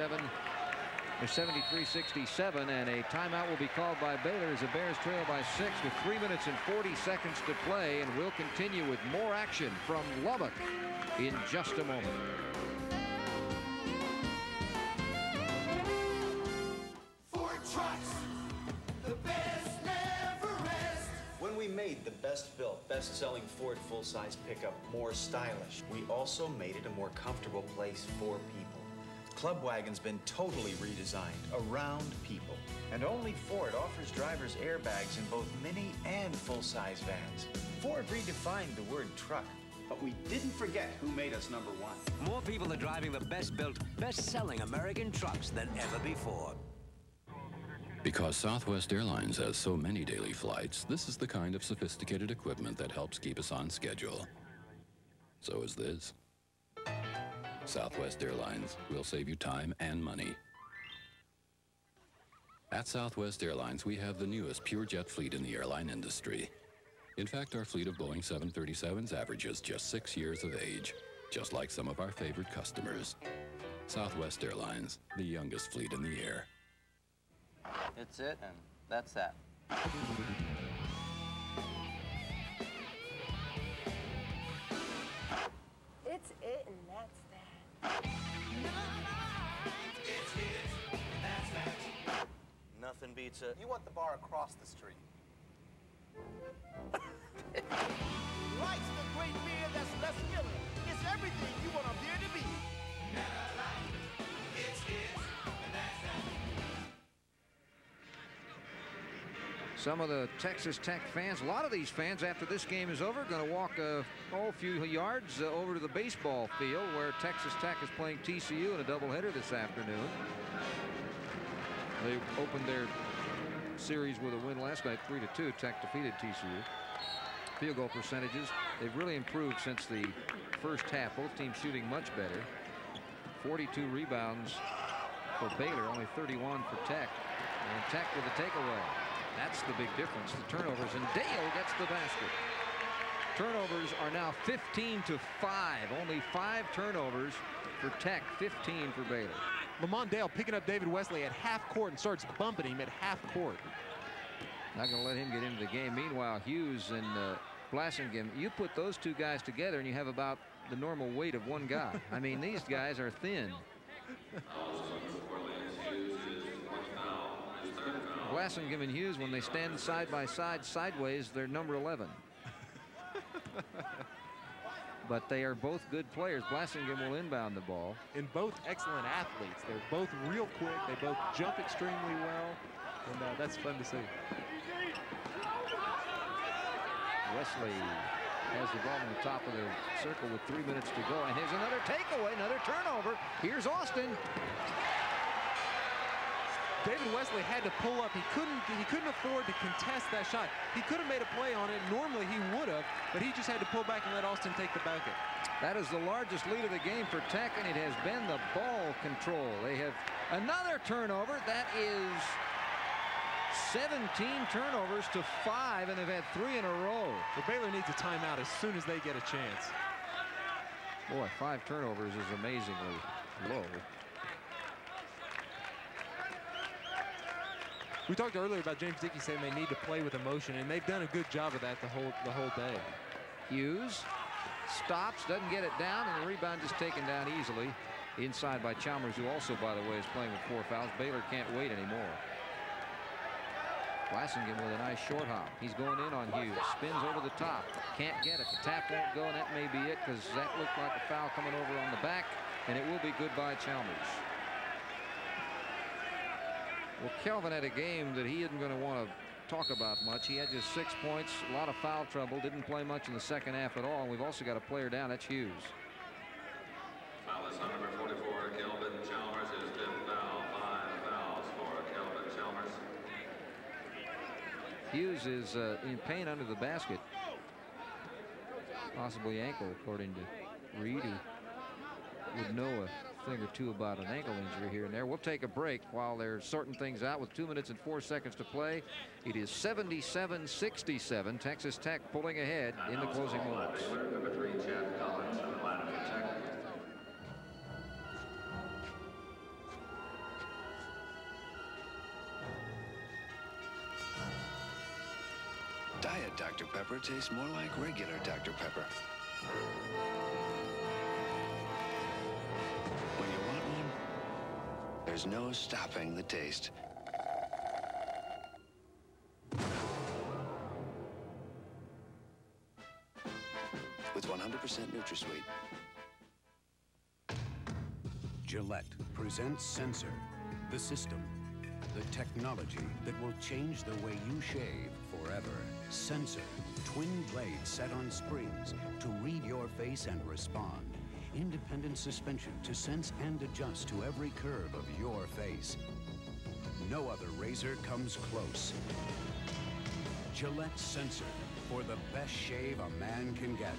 73-67, and a timeout will be called by Baylor as the Bears trail by 6 with 3 minutes and 40 seconds to play, and we'll continue with more action from Lubbock in just a moment. Ford Trucks, the best never rest. When we made the best-built, best-selling Ford full-size pickup more stylish, we also made it a more comfortable place for people. Club Wagon's been totally redesigned around people. And only Ford offers drivers airbags in both mini and full-size vans. Ford redefined the word truck, but we didn't forget who made us #1. More people are driving the best-built, best-selling American trucks than ever before. Because Southwest Airlines has so many daily flights, this is the kind of sophisticated equipment that helps keep us on schedule. So is this. Southwest Airlines will save you time and money. At Southwest Airlines, we have the newest pure jet fleet in the airline industry. In fact, our fleet of Boeing 737s averages just 6 years of age, just like some of our favorite customers. Southwest Airlines, the youngest fleet in the air. It's it, and that's that. It's it, and that's that. It's it, and that's that. Nothing beats it. You want the bar across the street. Life's the great beer that's less filling. It's everything you want a beer to be. It's it, and that's that. Some of the Texas Tech fans, a lot of these fans after this game is over, going to walk a few yards over to the baseball field where Texas Tech is playing TCU in a doubleheader this afternoon. They opened their series with a win last night, 3-2. Tech defeated TCU. Field goal percentages, they've really improved since the first half. Both teams shooting much better. 42 rebounds for Baylor, only 31 for Tech. And Tech with a takeaway. That's the big difference. The turnovers, and Dale gets the basket. Turnovers are now 15-5. Only 5 turnovers for Tech, 15 for Baylor. Lamont Dale picking up David Wesley at half court and starts bumping him at half court. Not going to let him get into the game. Meanwhile, Hughes and Blasingame, you put those two guys together and you have about the normal weight of one guy. I mean, these guys are thin. Blasingame and Hughes, when they stand side by side sideways, they're number 11. But they are both good players. Blasingame will inbound the ball. And both excellent athletes. They're both real quick. They both jump extremely well. And that's fun to see. Wesley has the ball on the top of the circle with 3 minutes to go. And here's another takeaway, another turnover. Here's Austin. David Wesley had to pull up. He couldn't afford to contest that shot. He could have made a play on it. Normally he would have, but he just had to pull back and let Austin take the bucket. That is the largest lead of the game for Tech, and it has been the ball control. They have another turnover. That is 17 turnovers to 5, and they've had 3 in a row. The Baylor needs a timeout as soon as they get a chance. Boy, 5 turnovers is amazingly low. We talked earlier about James Dickey saying they need to play with emotion, and they've done a good job of that the whole day. Hughes stops, doesn't get it down, and the rebound just taken down easily inside by Chalmers, who also, by the way, is playing with 4 fouls. Baylor can't wait anymore. Blasingame with a nice short hop. He's going in on Hughes. Spins over the top. Can't get it. The tap won't go, and that may be it because that looked like a foul coming over on the back, and it will be goodbye Chalmers. Well, Kelvin had a game that he isn't going to want to talk about much. He had just 6 points, a lot of foul trouble, didn't play much in the second half at all. And we've also got a player down. That's Hughes. Foul is on number 44, Kelvin Chalmers. His fifth foul. 5 fouls for Kelvin Chalmers. Hughes is in pain under the basket. Possibly ankle, according to Reed, who would know a thing or two about an ankle injury here and there. We'll take a break while they're sorting things out with 2 minutes and 4 seconds to play. It is 77-67. Texas Tech pulling ahead in the closing moments. Number 3, Chad Collins from Atlanta for Tech. Diet Dr. Pepper tastes more like regular Dr. Pepper. When you want one, there's no stopping the taste. With 100% NutraSweet. Gillette presents Sensor, the system, the technology that will change the way you shave forever. Sensor, twin blades set on springs to read your face and respond. Independent suspension to sense and adjust to every curve of your face. No other razor comes close. Gillette Sensor, for the best shave a man can get.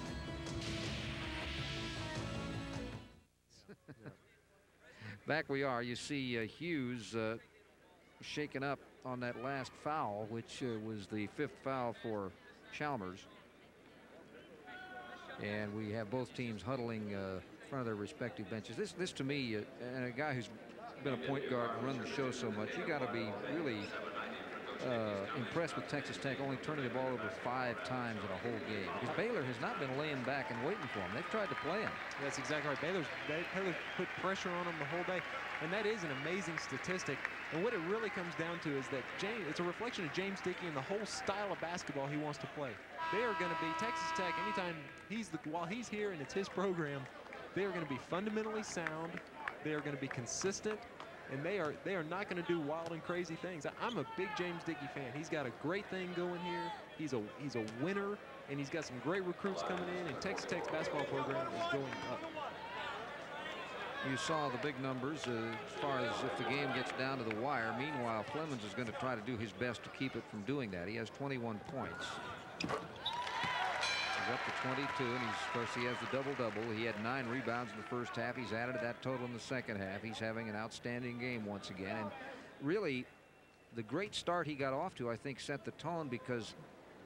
Back we are. You see Hughes shaken up on that last foul, which was the 5th foul for Chalmers. And we have both teams huddling in front of their respective benches. This to me, and a guy who's been a point guard and run the show so much, you got to be really impressed with Texas Tech only turning the ball over 5 times in a whole game, because Baylor has not been laying back and waiting for him. They've tried to play him. That's exactly right. Baylor put pressure on him the whole day, and that is an amazing statistic. And what it really comes down to is that it's a reflection of James Dickey and the whole style of basketball he wants to play. They are going to be Texas Tech anytime while he's here and it's his program. They are going to be fundamentally sound. They are going to be consistent. And they are not going to do wild and crazy things. I'm a big James Dickey fan. He's got a great thing going here. He's a winner, and he's got some great recruits coming in, and Texas Tech's basketball program is going up. You saw the big numbers as far as if the game gets down to the wire. Meanwhile, Flemons is going to try to do his best to keep it from doing that. He has 21 points. He's up to 22, and of course, he has the double-double. He had 9 rebounds in the first half. He's added to that total in the second half. He's having an outstanding game once again. And really, the great start he got off to, I think, set the tone, because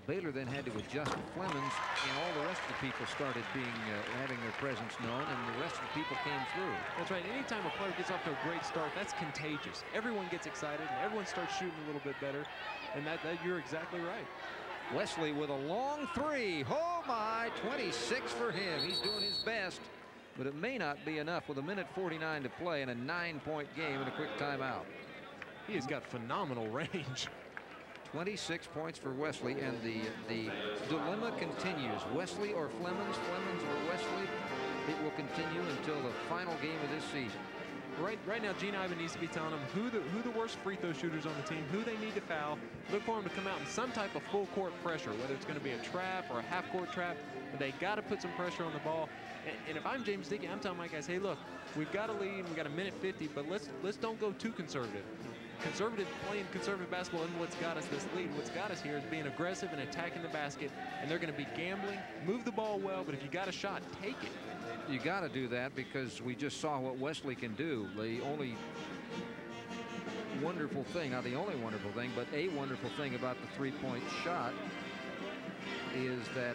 Baylor then had to adjust to Flemings, and all the rest of the people started having their presence known, and the rest of the people came through. That's right. Anytime a player gets off to a great start, that's contagious. Everyone gets excited, and everyone starts shooting a little bit better, and that you're exactly right. Wesley with a long three. Oh my, 26 for him. He's doing his best, but it may not be enough with 1:49 to play in a 9-point game and a quick timeout. He has got phenomenal range. 26 points for Wesley, and the dilemma continues. Wesley or Flemings, Flemings or Wesley. It will continue until the final game of this season. Right now, Gene Ivan needs to be telling them who the worst free throw shooters on the team, who they need to foul. Look for them to come out in some type of full court pressure, whether it's going to be a trap or a half court trap. But they got to put some pressure on the ball. And if I'm James Dickey, I'm telling my guys, hey, look, we've got a lead, we've got a 1:50, but let's don't go too conservative. Playing conservative basketball isn't what's got us this lead. What's got us here is being aggressive and attacking the basket, and they're going to be gambling. Move the ball well, but if you got a shot, take it. You got to do that because we just saw what Wesley can do. The only wonderful thing, not the only wonderful thing, but a wonderful thing about the three-point shot is that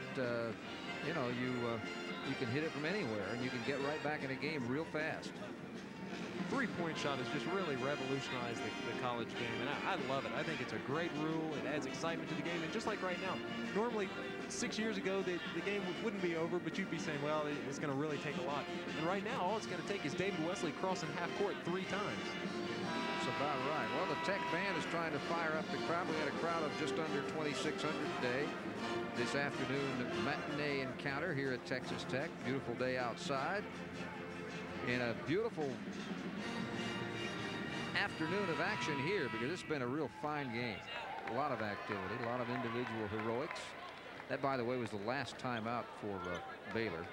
you can hit it from anywhere, and you can get right back in a game real fast. Three-point shot has just really revolutionized the college game, and I love it. I think it's a great rule. It adds excitement to the game, and just like right now, normally 6 years ago the game wouldn't be over, but you'd be saying, well, it's going to really take a lot. And right now, all it's going to take is David Wesley crossing half court 3 times. That's about right. Well, the Tech band is trying to fire up the crowd. We had a crowd of just under 2,600 today. This afternoon matinee encounter here at Texas Tech. Beautiful day outside. And a beautiful afternoon of action here because it's been a real fine game. A lot of activity, a lot of individual heroics. That, by the way, was the last timeout for Baylor.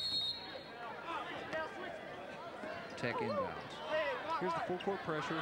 Tech inbounds. Here's the full court pressure.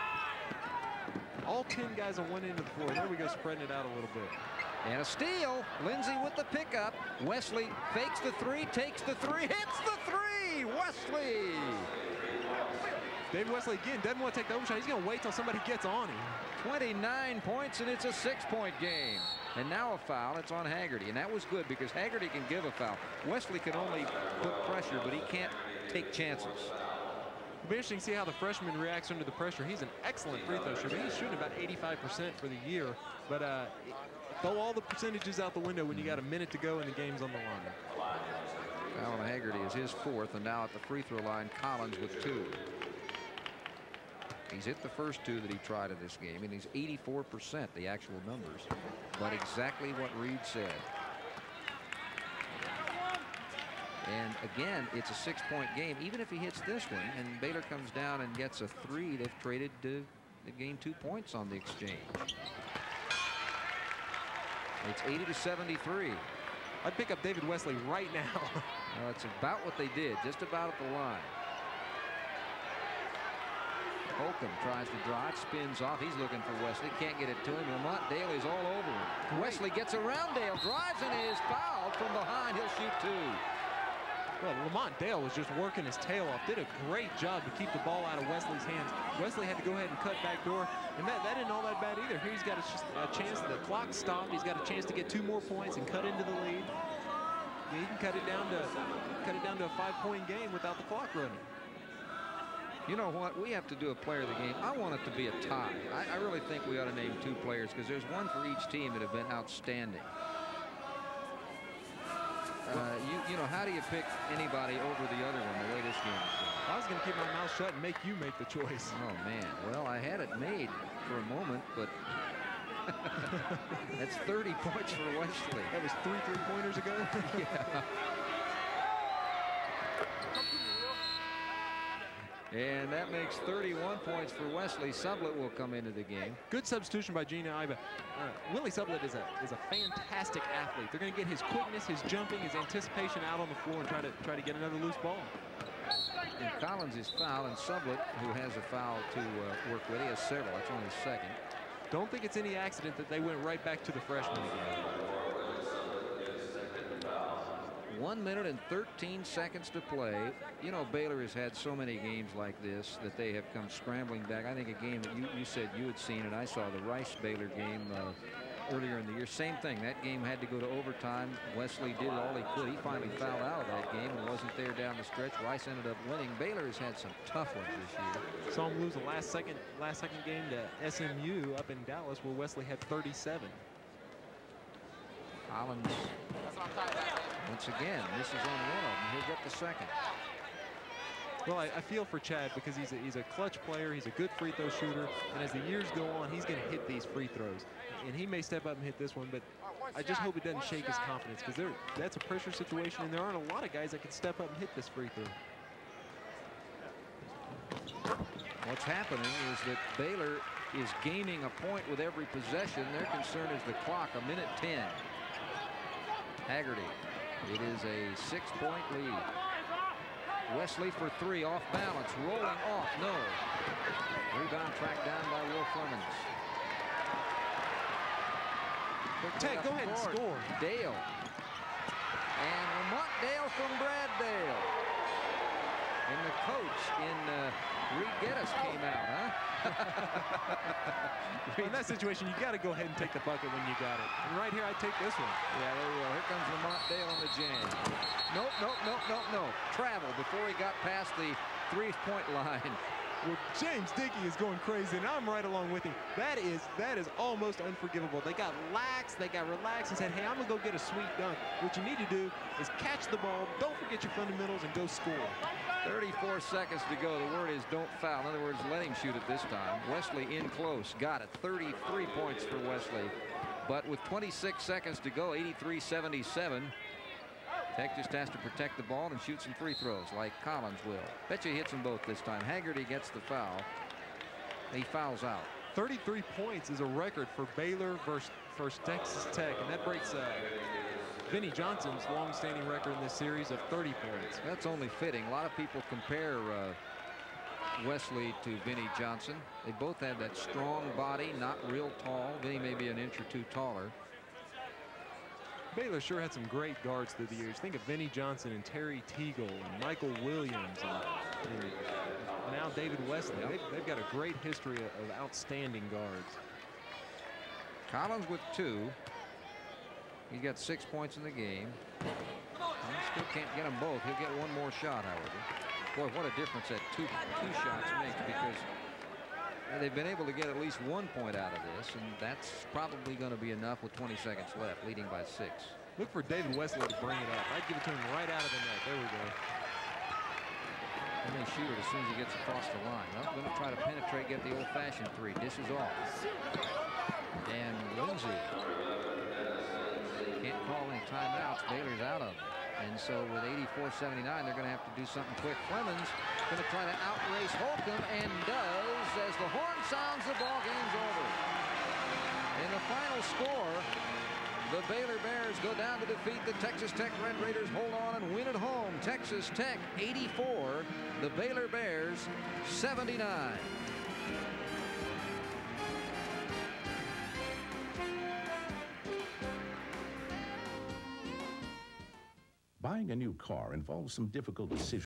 All 10 guys on one end of the floor. There we go, spreading it out a little bit. And a steal. Lindsay with the pickup. Wesley fakes the three, takes the three, hits the three. Wesley. David Wesley again doesn't want to take the overshot. He's going to wait till somebody gets on him. 29 points, and it's a 6-point game. And now a foul. It's on Haggerty, and that was good because Haggerty can give a foul. Wesley can only put pressure, but he can't take chances. It'll be interesting to see how the freshman reacts under the pressure. He's an excellent free throw shooter. He's shooting about 85% for the year, but throw all the percentages out the window when you got a minute to go and the game's on the line. Foul on Haggerty is his 4th, and now at the free throw line, Collins with 2. He's hit the first 2 that he tried in this game, and he's 84%, the actual numbers, but exactly what Reed said. And again, it's a 6-point game. Even if he hits this one and Baylor comes down and gets a 3, they've traded to gain 2 points on the exchange. It's 80-73. I'd pick up David Wesley right now. Well, it's about what they did, just about at the line. Holcomb tries to drive, spins off. He's looking for Wesley. Can't get it to him. Lamont Dale is all over him. Wesley gets around Dale, drives, and is fouled from behind. He'll shoot 2. Well, Lamont Dale was just working his tail off. Did a great job to keep the ball out of Wesley's hands. Wesley had to go ahead and cut back door, and that isn't all that bad either. Here he's got a chance. The clock stopped. He's got a chance to get 2 more points and cut into the lead. Yeah, he can cut it down to a 5-point game without the clock running. You know what? We have to do a player of the game. I want it to be a tie. I really think we ought to name 2 players because there's one for each team that have been outstanding. You know, how do you pick anybody over the other one the way this game is going? I was going to keep my mouth shut and make you make the choice. Oh, man. Well, I had it made for a moment, but that's 30 points for Wesley. That was 3 3-pointers ago? Yeah. And that makes 31 points for Wesley. Sublett will come into the game. Good substitution by Gene Ivan. Willie Sublett is a fantastic athlete. They're going to get his quickness, his jumping, his anticipation out on the floor and try to get another loose ball. And Collins is fouled, and Sublett, who has a foul to work with, he has several. That's only his 2nd. Don't think it's any accident that they went right back to the freshman again. 1 minute and 13 seconds to play. You know, Baylor has had so many games like this that they have come scrambling back. I think a game that you said you had seen, and I saw the Rice-Baylor game earlier in the year. Same thing. That game had to go to overtime. Wesley did all he could. He finally fouled out of that game and wasn't there down the stretch. Rice ended up winning. Baylor has had some tough ones this year. Saw him lose the last second game to SMU up in Dallas, where Wesley had 37. Collins once again misses on one of them. He'll get the second. Well, I feel for Chad because he's a clutch player. He's a good free throw shooter, and as the years go on, he's going to hit these free throws. And he may step up and hit this one, but I just hope it doesn't shake his confidence, because that's a pressure situation, and there aren't a lot of guys that can step up and hit this free throw. What's happening is that Baylor is gaining a point with every possession. Their concern is the clock, 1:10. Haggerty. It is a 6-point lead. Wesley for three, off balance, rolling off, no. Rebound tracked down by Will Flemings. Ted, go ahead and score. Dale. And Lamont Dale from Brad Dale. And the coach in Reed Geddes came out, huh? In that situation, you got to go ahead and take the bucket when you got it. And right here, I take this one. Yeah, there you go. Here comes Lamont Dale on the jam. Nope. Travel before he got past the 3-point line. Well, James Dickey is going crazy, and I'm right along with him. That is almost unforgivable. They got lax, they got relaxed, and said, hey, I'm going to go get a sweet dunk. What you need to do is catch the ball, don't forget your fundamentals, and go score. 34 seconds to go. The word is don't foul. In other words, let him shoot it this time. Wesley in close. Got it. 33 points for Wesley. But with 26 seconds to go, 83-77. Tech just has to protect the ball and shoot some free throws like Collins will. Bet you he hits them both this time. Haggerty gets the foul. He fouls out. 33 points is a record for Baylor versus Texas Tech, and that breaks Vinnie Johnson's long-standing record in this series of 30 points. That's only fitting. A lot of people compare Wesley to Vinnie Johnson. They both have that strong body, not real tall. Vinnie may be an inch or two taller. Baylor sure had some great guards through the years. Think of Vinnie Johnson and Terry Teagle and Michael Williams and now David Wesley. They've got a great history of outstanding guards. Collins with 2. He got 6 points in the game. He still can't get them both. He'll get one more shot, however. Boy, what a difference that two shots makes, because they've been able to get at least 1 point out of this, and that's probably going to be enough with 20 seconds left, leading by 6. Look for David Wesley to bring it up. I'd give it to him right out of the net. There we go. He may shoot it as soon as he gets across the line. Well, going to try to penetrate, get the old-fashioned 3. Dishes off. And Lindsay can't call any timeouts. Baylor's out of them. And so with 84-79, they're going to have to do something quick. Flemings going to try to outrace Holcomb, and does. As the horn sounds, the ball game's over. In the final score, the Baylor Bears go down to defeat the Texas Tech Red Raiders, hold on and win at home. Texas Tech 84, the Baylor Bears 79. Buying a new car involves some difficult decisions.